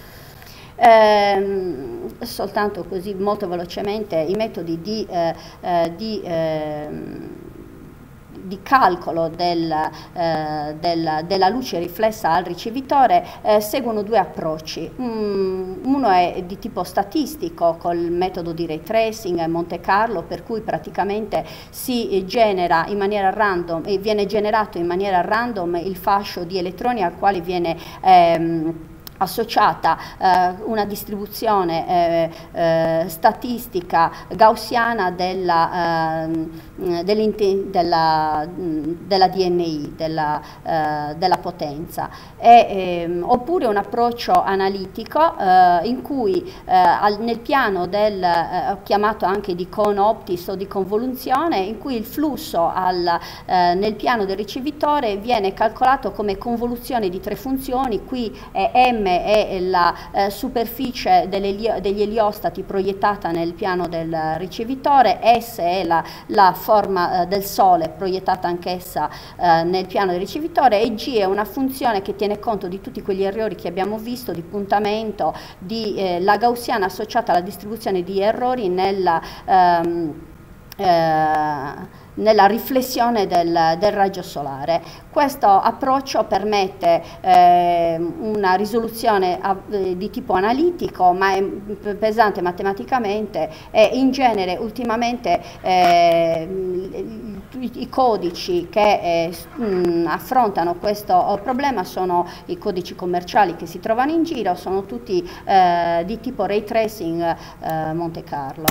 S1: Eh, soltanto così molto velocemente i metodi di, eh, eh, di eh, di calcolo del, eh, del, della luce riflessa al ricevitore eh, seguono due approcci. Mm, uno è di tipo statistico col metodo di ray tracing e Monte Carlo, per cui praticamente si genera in maniera random e viene generato in maniera random il fascio di elettroni al quale viene ehm, associata eh, una distribuzione eh, eh, statistica gaussiana della, eh, della, della D N I, della, eh, della potenza, e, eh, oppure un approccio analitico eh, in cui eh, al, nel piano del, eh, chiamato anche di con-optis o di convoluzione, in cui il flusso al, eh, nel piano del ricevitore viene calcolato come convoluzione di tre funzioni. Qui è M è la eh, superficie degli eliostati proiettata nel piano del ricevitore, S è la, la forma eh, del Sole proiettata anch'essa eh, nel piano del ricevitore, e G è una funzione che tiene conto di tutti quegli errori che abbiamo visto, di puntamento, di eh, la gaussiana associata alla distribuzione di errori nella ehm, eh, nella riflessione del, del raggio solare. Questo approccio permette eh, una risoluzione a, eh, di tipo analitico, ma è pesante matematicamente, e in genere ultimamente eh, i, i codici che eh, mh, affrontano questo problema sono i codici commerciali che si trovano in giro, sono tutti eh, di tipo ray tracing eh, Monte Carlo.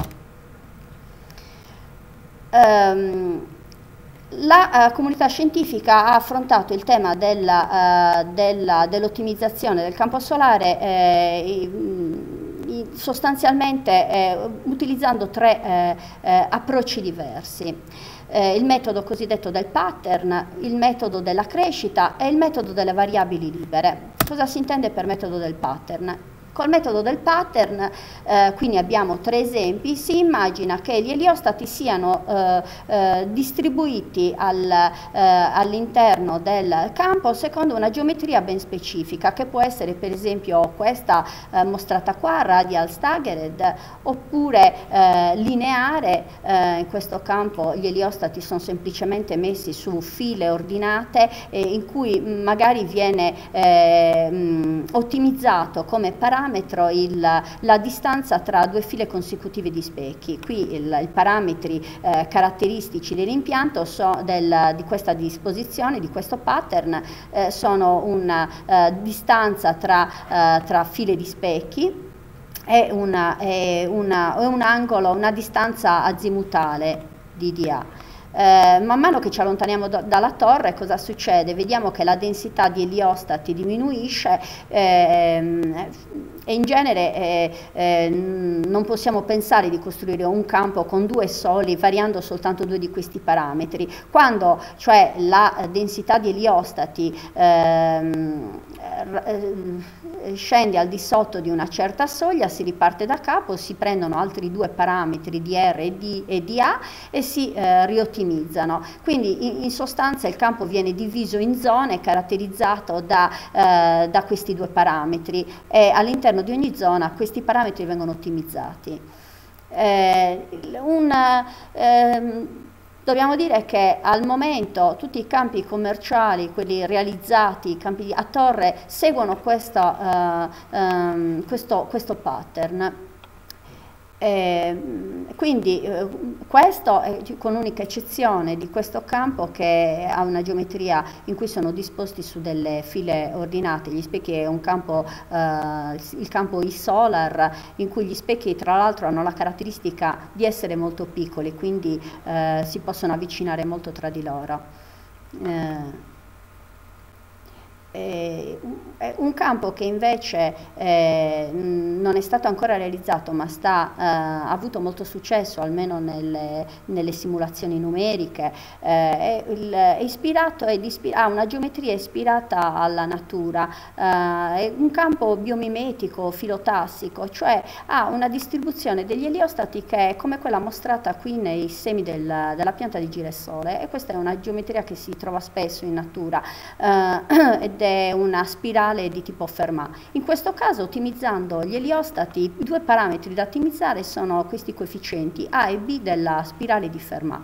S1: Um, La uh, comunità scientifica ha affrontato il tema della, uh, della, dell'ottimizzazione del campo solare eh, i, i, sostanzialmente eh, utilizzando tre eh, eh, approcci diversi. Eh, il metodo cosiddetto del pattern, il metodo della crescita e il metodo delle variabili libere. Cosa si intende per metodo del pattern? Col metodo del pattern, eh, quindi abbiamo tre esempi, si immagina che gli eliostati siano eh, eh, distribuiti al, eh, all'interno del campo secondo una geometria ben specifica, che può essere per esempio questa eh, mostrata qua, radial staggered, oppure eh, lineare. Eh, in questo campo gli eliostati sono semplicemente messi su file ordinate eh, in cui magari viene eh, mh, ottimizzato come parametro Il, la distanza tra due file consecutive di specchi. Qui il, i parametri eh, caratteristici dell'impianto so, del, di questa disposizione, di questo pattern, eh, sono una eh, distanza tra, eh, tra file di specchi e, una, e, una, e un angolo, una distanza azimutale di D A. Eh, man mano che ci allontaniamo da, dalla torre, cosa succede? Vediamo che la densità di eliostati diminuisce ehm, e in genere eh, eh, non possiamo pensare di costruire un campo con due soli variando soltanto due di questi parametri. Quando cioè la densità di eliostati ehm, scende al di sotto di una certa soglia, si riparte da capo, si prendono altri due parametri di R e di, e di A e si eh, riottimizzano. Quindi in, in sostanza il campo viene diviso in zone caratterizzato da, eh, da questi due parametri e all'interno di ogni zona questi parametri vengono ottimizzati. Eh, un, ehm, Dobbiamo dire che al momento tutti i campi commerciali, quelli realizzati, i campi a torre, seguono questo, uh, um, questo, questo pattern. Eh, quindi eh, questo è con unica eccezione di questo campo che ha una geometria in cui sono disposti su delle file ordinate. Gli specchi è un campo, eh, il campo I-Solar, in cui gli specchi tra l'altro hanno la caratteristica di essere molto piccoli, quindi eh, si possono avvicinare molto tra di loro. Eh, È un campo che invece eh, non è stato ancora realizzato, ma sta, eh, ha avuto molto successo, almeno nelle, nelle simulazioni numeriche. Eh, è, il, è ispirato, è ispir- ha una geometria ispirata alla natura, eh, è un campo biomimetico, filotassico, cioè ha una distribuzione degli eliostati che è come quella mostrata qui nei semi del, della pianta di girasole, e questa è una geometria che si trova spesso in natura. Eh, ed è una spirale di tipo Fermat. In questo caso, ottimizzando gli eliostati, i due parametri da ottimizzare sono questi coefficienti A e B della spirale di Fermat.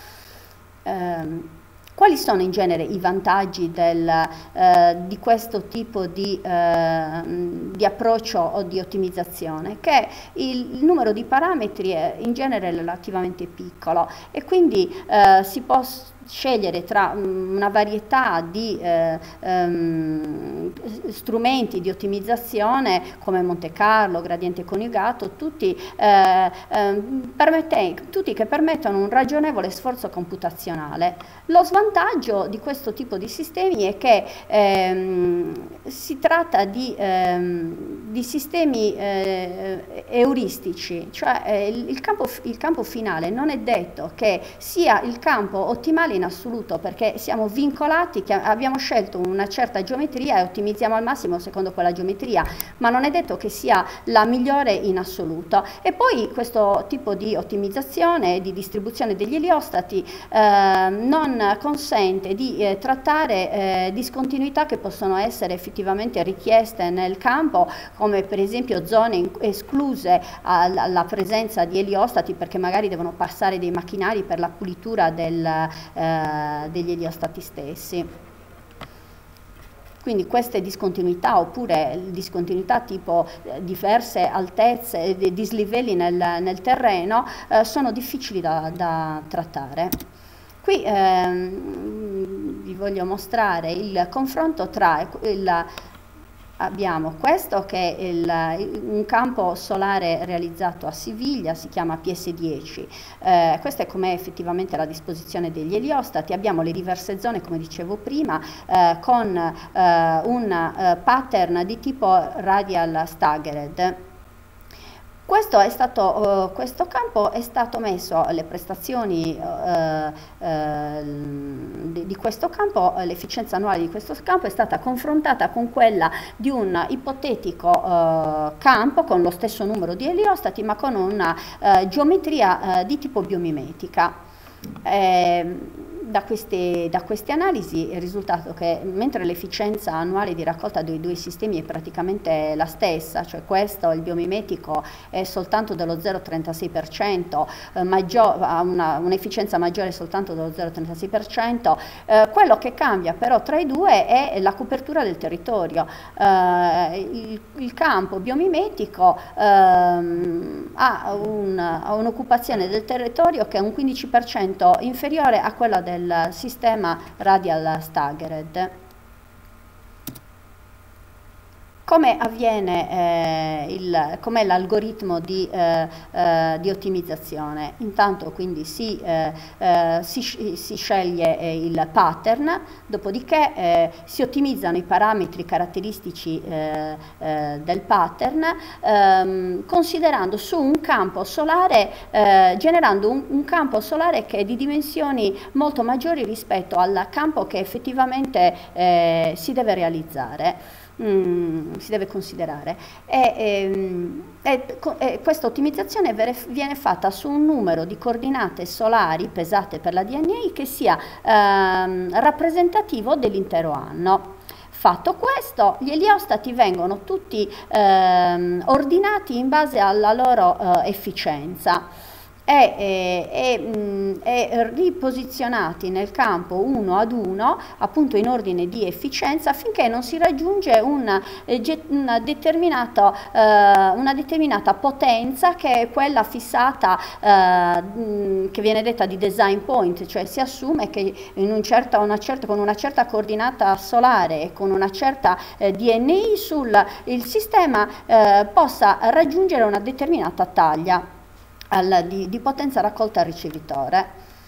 S1: Um, Quali sono in genere i vantaggi del, eh, di questo tipo di, eh, di approccio o di ottimizzazione? Che il, il numero di parametri è in genere relativamente piccolo e quindi eh, si può scegliere tra um, una varietà di eh, um, strumenti di ottimizzazione come Monte Carlo, gradiente coniugato, tutti, eh, eh, tutti che permettono un ragionevole sforzo computazionale. Lo svantaggio di questo tipo di sistemi è che ehm, si tratta di, ehm, di sistemi eh, euristici, cioè eh, il, il, campo, il campo finale non è detto che sia il campo ottimale in assoluto, perché siamo vincolati, che abbiamo scelto una certa geometria e ottimizziamo al massimo secondo quella geometria, ma non è detto che sia la migliore in assoluto. E poi questo tipo di ottimizzazione e di distribuzione degli eliostati eh, non consente di eh, trattare eh, discontinuità che possono essere effettivamente richieste nel campo, come per esempio zone escluse alla, alla presenza di eliostati, perché magari devono passare dei macchinari per la pulitura del, eh, degli eliostati stessi. Quindi queste discontinuità, oppure discontinuità tipo eh, diverse altezze, eh, dislivelli nel, nel terreno, eh, sono difficili da, da trattare. Qui ehm, vi voglio mostrare il confronto tra il, abbiamo questo che è il, un campo solare realizzato a Siviglia, si chiama P S dieci, eh, questa è com'è effettivamente la disposizione degli eliostati. Abbiamo le diverse zone, come dicevo prima, eh, con eh, un eh, pattern di tipo radial staggered. Questo, è stato, uh, questo campo è stato messo, le prestazioni uh, uh, di, di questo campo, l'efficienza annuale di questo campo è stata confrontata con quella di un ipotetico uh, campo con lo stesso numero di eliostati ma con una uh, geometria uh, di tipo biomimetica. Eh, Da queste, da queste analisi è risultato che mentre l'efficienza annuale di raccolta dei due sistemi è praticamente la stessa, cioè questo, il biomimetico, è soltanto dello zero virgola trentasei per cento, eh, ha un'efficienza un maggiore soltanto dello zero virgola trentasei per cento, eh, quello che cambia però tra i due è la copertura del territorio. Eh, il, il campo biomimetico ehm, ha un'occupazione un del territorio che è un quindici per cento inferiore a quella del il sistema radial staggered. Come avviene, eh, com'è l'algoritmo di, eh, eh, di ottimizzazione? Intanto quindi si, eh, eh, si, si sceglie eh, il pattern, dopodiché eh, si ottimizzano i parametri caratteristici eh, eh, del pattern, ehm, considerando su un campo solare, eh, generando un, un campo solare che è di dimensioni molto maggiori rispetto al campo che effettivamente eh, si deve realizzare. Mm, si deve considerare e, e, e, e questa ottimizzazione viene fatta su un numero di coordinate solari pesate per la D N A che sia ehm, rappresentativo dell'intero anno. Fatto questo, gli eliostati vengono tutti ehm, ordinati in base alla loro eh, efficienza e, e, e, e riposizionati nel campo uno ad uno, appunto in ordine di efficienza, finché non si raggiunge una, una, determinato, eh, una determinata potenza che è quella fissata, eh, che viene detta di design point, cioè si assume che in un certo, una certa, con una certa coordinata solare e con una certa eh, D N I sul il sistema eh, possa raggiungere una determinata taglia Al, di, di potenza raccolta al ricevitore.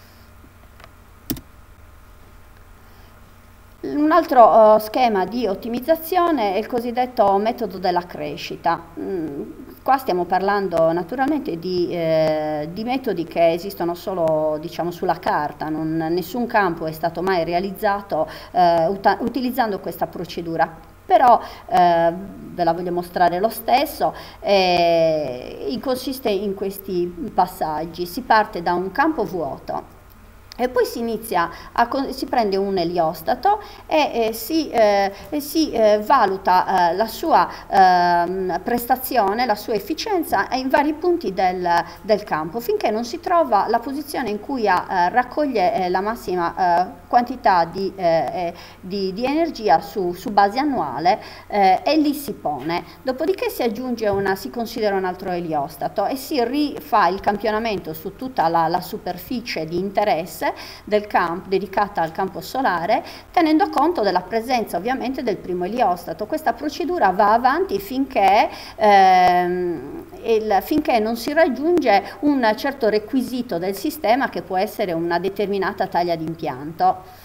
S1: Un altro uh, schema di ottimizzazione è il cosiddetto metodo della crescita. Mm, qua stiamo parlando naturalmente di, eh, di metodi che esistono solo, diciamo, sulla carta, non, nessun campo è stato mai realizzato eh, ut utilizzando questa procedura. Però eh, ve la voglio mostrare lo stesso, eh, consiste in questi passaggi. Si parte da un campo vuoto e poi si inizia a, si prende un eliostato e eh, si, eh, si eh, valuta eh, la sua eh, prestazione, la sua efficienza in vari punti del, del campo, finché non si trova la posizione in cui ha, eh, raccoglie eh, la massima eh, quantità di, eh, di, di energia su, su base annuale eh, e lì si pone. Dopodiché si aggiunge una, si considera un altro eliostato e si rifà il campionamento su tutta la, la superficie di interesse del campo, dedicata al campo solare, tenendo conto della presenza ovviamente del primo eliostato. Questa procedura va avanti finché, ehm, il, finché non si raggiunge un certo requisito del sistema, che può essere una determinata taglia di impianto.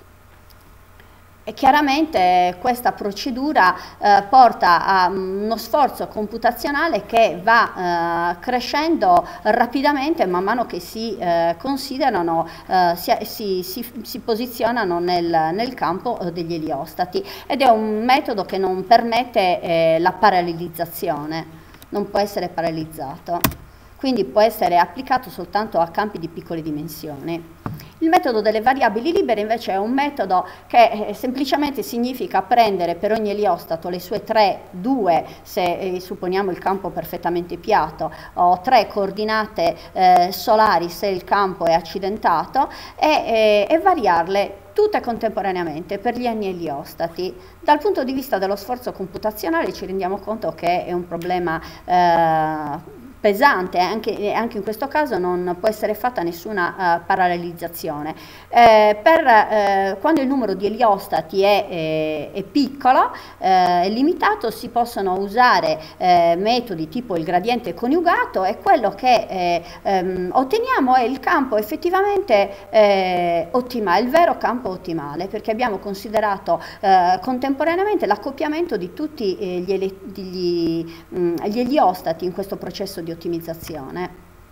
S1: E chiaramente questa procedura eh, porta a uno sforzo computazionale che va eh, crescendo rapidamente man mano che si eh, considerano, eh, si, si, si, si posizionano nel, nel campo degli eliostati, ed è un metodo che non permette eh, la parallelizzazione, non può essere parallelizzato, quindi può essere applicato soltanto a campi di piccole dimensioni. Il metodo delle variabili libere invece è un metodo che eh, semplicemente significa prendere per ogni eliostato le sue tre, due, se eh, supponiamo il campo perfettamente piatto, o tre coordinate eh, solari se il campo è accidentato, e, eh, e variarle tutte contemporaneamente per gli n eliostati. Dal punto di vista dello sforzo computazionale ci rendiamo conto che è un problema eh, pesante, anche, anche in questo caso non può essere fatta nessuna uh, parallelizzazione. Eh, per, eh, quando il numero di eliostati è, è, è piccolo, eh, è limitato, si possono usare eh, metodi tipo il gradiente coniugato, e quello che eh, ehm, otteniamo è il campo effettivamente eh, ottimale, il vero campo ottimale, perché abbiamo considerato eh, contemporaneamente l'accoppiamento di tutti eh, gli, ele gli, mh, gli eliostati in questo processo di ottimizzazione.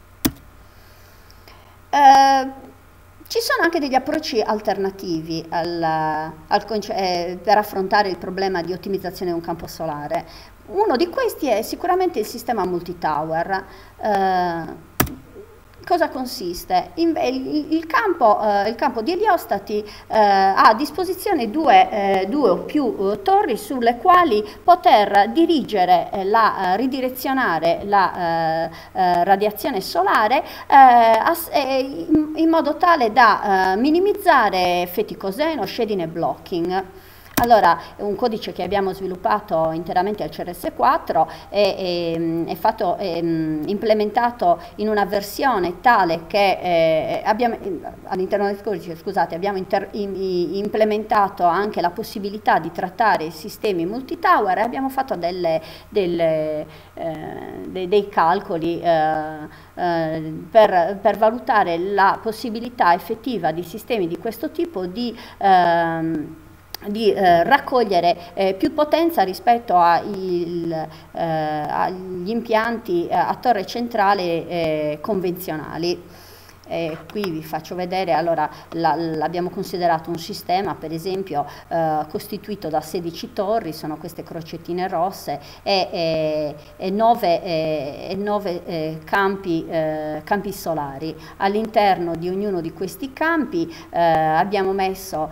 S1: Eh, ci sono anche degli approcci alternativi al, al, eh, per affrontare il problema di ottimizzazione di un campo solare. Uno di questi è sicuramente il sistema multi-tower. Eh, Cosa consiste? In, il, il, campo, eh, il campo di eliostati eh, ha a disposizione due, eh, due o più eh, torri sulle quali poter dirigere, eh, la, eh, ridirezionare la eh, eh, radiazione solare eh, as, eh, in, in modo tale da eh, minimizzare effetti coseno, shading e blocking. Allora, è un codice che abbiamo sviluppato interamente al C R S quattro, è, è, è, fatto, è implementato in una versione tale che eh, abbiamo, all'interno del codice, scusate, abbiamo inter, in, implementato anche la possibilità di trattare i sistemi multi-tower, e abbiamo fatto delle, delle, eh, dei, dei calcoli eh, eh, per, per valutare la possibilità effettiva di sistemi di questo tipo di ehm, di eh, raccogliere eh, più potenza rispetto ai, eh, agli impianti eh, a torre centrale eh, convenzionali. Eh, qui vi faccio vedere, allora l'abbiamo considerato un sistema per esempio eh, costituito da sedici torri, sono queste crocettine rosse, e, e, e nove, e, e nove eh, campi, eh, campi solari. All'interno di ognuno di questi campi eh, abbiamo messo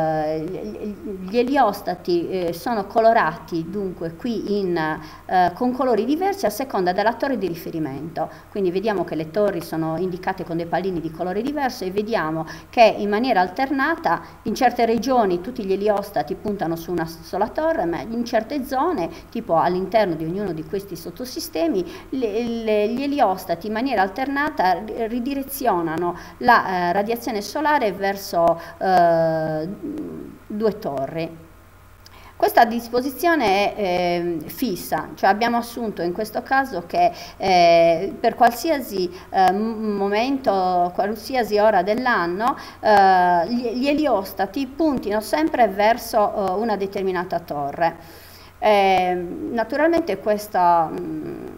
S1: eh, gli eliostati, eh, sono colorati dunque qui in, eh, con colori diversi a seconda della torre di riferimento, quindi vediamo che le torri sono indicate con dei pallini di colore diverso, e vediamo che in maniera alternata in certe regioni tutti gli eliostati puntano su una sola torre, ma in certe zone, tipo all'interno di ognuno di questi sottosistemi, le, le, gli eliostati in maniera alternata ridirezionano la eh, radiazione solare verso eh, due torri. Questa disposizione è eh, fissa, cioè abbiamo assunto in questo caso che eh, per qualsiasi eh, momento, qualsiasi ora dell'anno, eh, gli, gli eliostati puntino sempre verso eh, una determinata torre. Eh, naturalmente questa... Mh,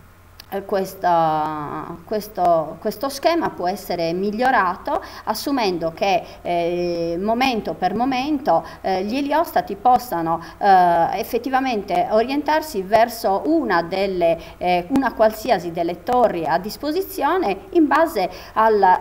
S1: Questa, questo, questo schema può essere migliorato assumendo che eh, momento per momento eh, gli eliostati possano eh, effettivamente orientarsi verso una, delle, eh, una qualsiasi delle torri a disposizione in base al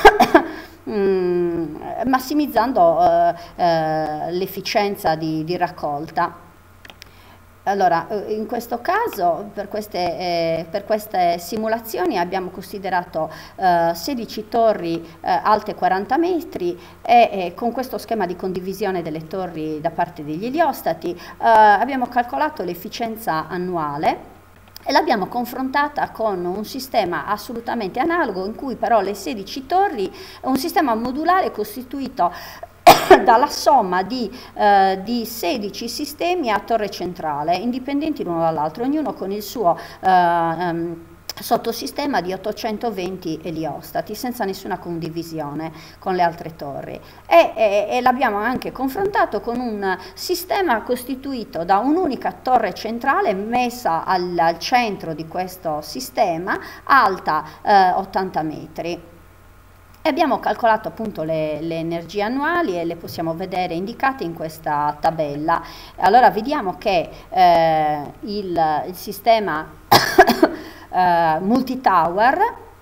S1: mm, massimizzando eh, eh, l'efficienza di, di raccolta. Allora, in questo caso, per queste, eh, per queste simulazioni abbiamo considerato eh, sedici torri eh, alte quaranta metri, e eh, con questo schema di condivisione delle torri da parte degli eliostati eh, abbiamo calcolato l'efficienza annuale e l'abbiamo confrontata con un sistema assolutamente analogo, in cui però le sedici torri, un sistema modulare costituito dalla somma di, eh, di sedici sistemi a torre centrale, indipendenti l'uno dall'altro, ognuno con il suo eh, um, sottosistema di ottocentoventi eliostati, senza nessuna condivisione con le altre torri, e, e, e l'abbiamo anche confrontato con un sistema costituito da un'unica torre centrale messa al, al centro di questo sistema, alta eh, ottanta metri. E abbiamo calcolato appunto le, le energie annuali, e le possiamo vedere indicate in questa tabella. Allora vediamo che eh, il, il sistema eh, multi-tower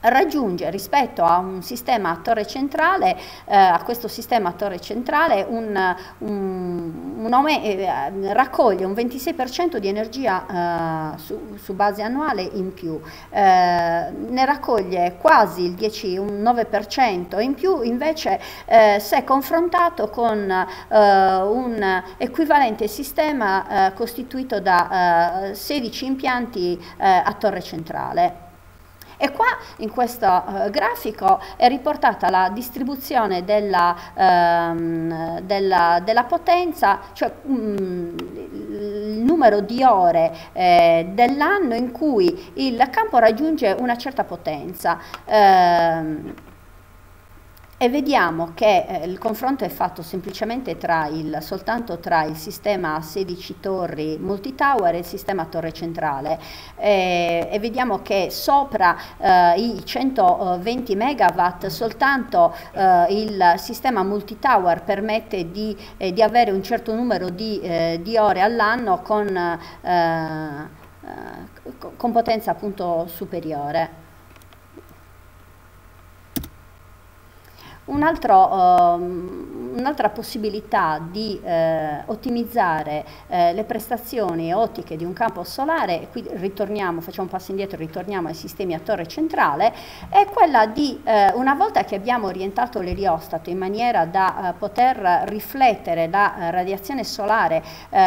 S1: raggiunge rispetto a un sistema a torre centrale, eh, a questo sistema a torre centrale, un, un, un eh, raccoglie un ventisei per cento di energia eh, su, su base annuale in più, eh, ne raccoglie quasi il dieci, un nove per cento in più invece eh, se confrontato con eh, un equivalente sistema eh, costituito da eh, sedici impianti eh, a torre centrale. E qua in questo uh, grafico è riportata la distribuzione della, um, della, della potenza, cioè um, il numero di ore eh, dell'anno in cui il campo raggiunge una certa potenza. Um, E vediamo che eh, il confronto è fatto semplicemente tra il, soltanto tra il sistema a sedici torri multitower e il sistema a torre centrale eh, e vediamo che sopra eh, i centoventi megawatt soltanto eh, il sistema multitower permette di, eh, di avere un certo numero di, eh, di ore all'anno con, eh, eh, con potenza appunto superiore. Un altro, um, un'altra possibilità di eh, ottimizzare eh, le prestazioni ottiche di un campo solare, qui ritorniamo, facciamo un passo indietro, ritorniamo ai sistemi a torre centrale, è quella di, eh, una volta che abbiamo orientato l'eliostato in maniera da eh, poter riflettere la eh, radiazione solare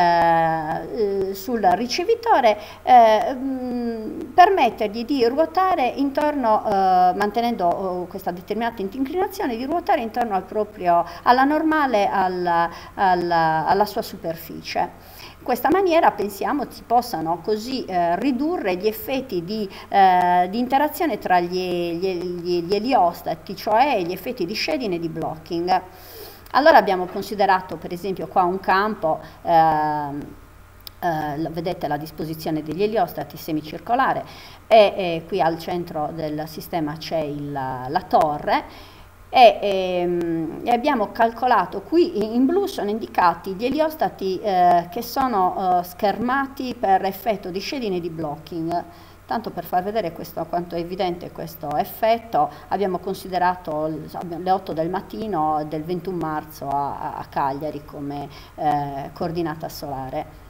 S1: eh, sul ricevitore, eh, mh, permettergli di ruotare intorno, eh, mantenendo oh, questa determinata inclinazione, di ruotare intorno al proprio, alla normale, alla, alla, alla sua superficie. In questa maniera pensiamo si possano così eh, ridurre gli effetti di, eh, di interazione tra gli, gli, gli eliostati, cioè gli effetti di shading e di blocking. Allora abbiamo considerato per esempio qua un campo, eh, Uh, vedete la disposizione degli eliostati semicircolare e, e qui al centro del sistema c'è la torre e, e, e abbiamo calcolato, qui in blu sono indicati gli eliostati eh, che sono uh, schermati per effetto di shading e di blocking. Tanto per far vedere questo, quanto è evidente questo effetto, abbiamo considerato le otto del mattino del ventuno marzo a, a Cagliari come eh, coordinata solare.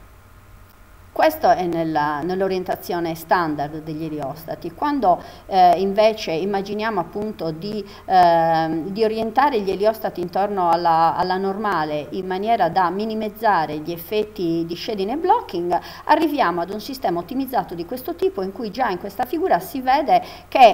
S1: Questo è nell'orientazione standard degli eliostati. Quando eh, invece immaginiamo appunto di, eh, di orientare gli eliostati intorno alla, alla normale in maniera da minimizzare gli effetti di shading e blocking, arriviamo ad un sistema ottimizzato di questo tipo in cui già in questa figura si vede che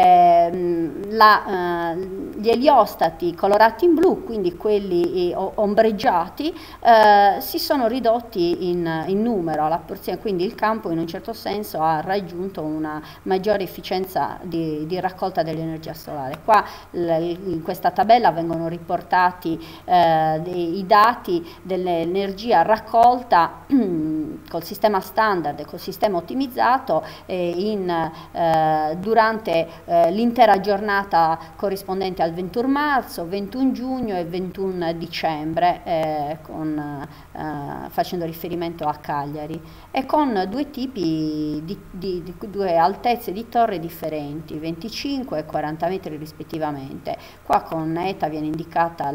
S1: eh, la, eh, gli eliostati colorati in blu, quindi quelli eh, ombreggiati, eh, si sono ridotti in, in numero. La quindi il campo in un certo senso ha raggiunto una maggiore efficienza di, di raccolta dell'energia solare. Qua in questa tabella vengono riportati eh, dei, i dati dell'energia raccolta col sistema standard e col sistema ottimizzato eh, in, eh, durante eh, l'intera giornata corrispondente al ventuno marzo, ventuno giugno e ventuno dicembre, eh, con, eh, facendo riferimento a Cagliari, e con due tipi di, di, di due altezze di torre differenti, venticinque e quaranta metri rispettivamente. Qua con eta viene indicata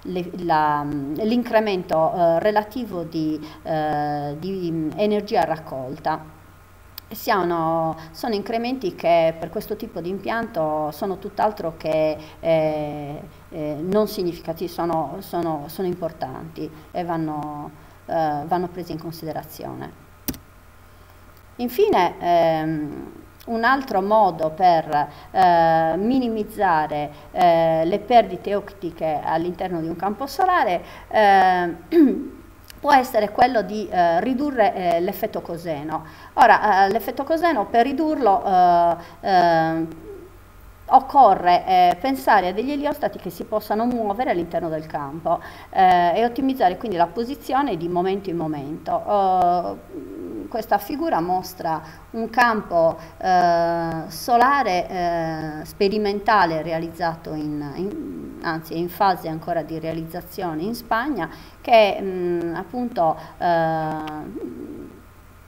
S1: l'incremento eh, relativo di, eh, di energia raccolta. Siano, sono incrementi che per questo tipo di impianto sono tutt'altro che eh, eh, non significativi, sono, sono, sono importanti e vanno, eh, vanno presi in considerazione. Infine, ehm, un altro modo per eh, minimizzare eh, le perdite ottiche all'interno di un campo solare eh, può essere quello di eh, ridurre eh, l'effetto coseno. Ora, eh, l'effetto coseno, per ridurlo eh, eh, occorre eh, pensare a degli eliostati che si possano muovere all'interno del campo eh, e ottimizzare quindi la posizione di momento in momento. Uh, questa figura mostra un campo eh, solare eh, sperimentale realizzato in, in, anzi è in fase ancora di realizzazione in Spagna, che mh, appunto eh,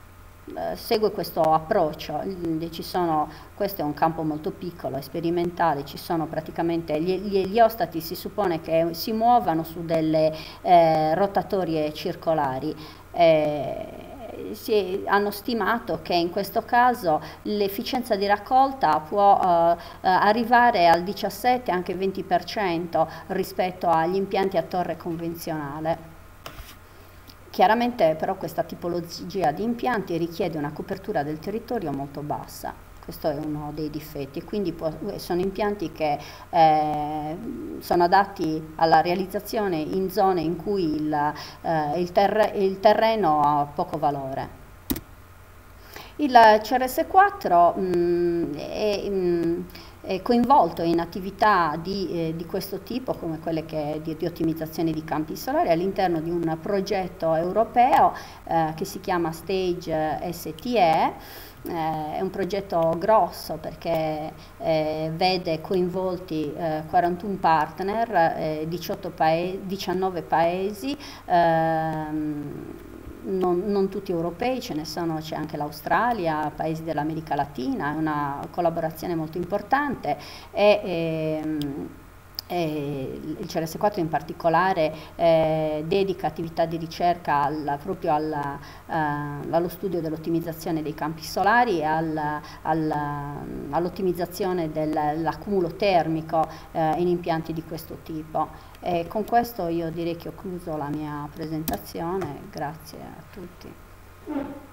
S3: eh, segue questo approccio. Ci sono, questo è un campo molto piccolo, sperimentale, ci sono praticamente gli, gli, gli ostati si suppone che si muovano su delle eh, rotatorie circolari. Eh, Si hanno stimato che in questo caso l'efficienza di raccolta può eh, arrivare al diciassette, anche venti per cento rispetto agli impianti a torre convenzionale. Chiaramente però questa tipologia di impianti richiede una copertura del territorio molto bassa. Questo è uno dei difetti, quindi può, sono impianti che eh, sono adatti alla realizzazione in zone in cui il, eh, il, terre il terreno ha poco valore. Il C R S quattro mh, è, mh, è coinvolto in attività di, eh, di questo tipo, come quelle che, di, di ottimizzazione di campi solari, all'interno di un progetto europeo eh, che si chiama Stage S T E. Eh, è un progetto grosso perché eh, vede coinvolti eh, quarantuno partner, eh, diciotto paesi, diciannove paesi, ehm, non, non tutti europei, ce ne sono, c'è anche l'Australia, paesi dell'America Latina, è una collaborazione molto importante e, ehm, e il C R S quattro in particolare eh, dedica attività di ricerca alla, proprio alla, uh, allo studio dell'ottimizzazione dei campi solari e al, al, all'ottimizzazione dell'accumulo termico eh, in impianti di questo tipo. E con questo io direi che ho chiuso la mia presentazione, grazie a tutti.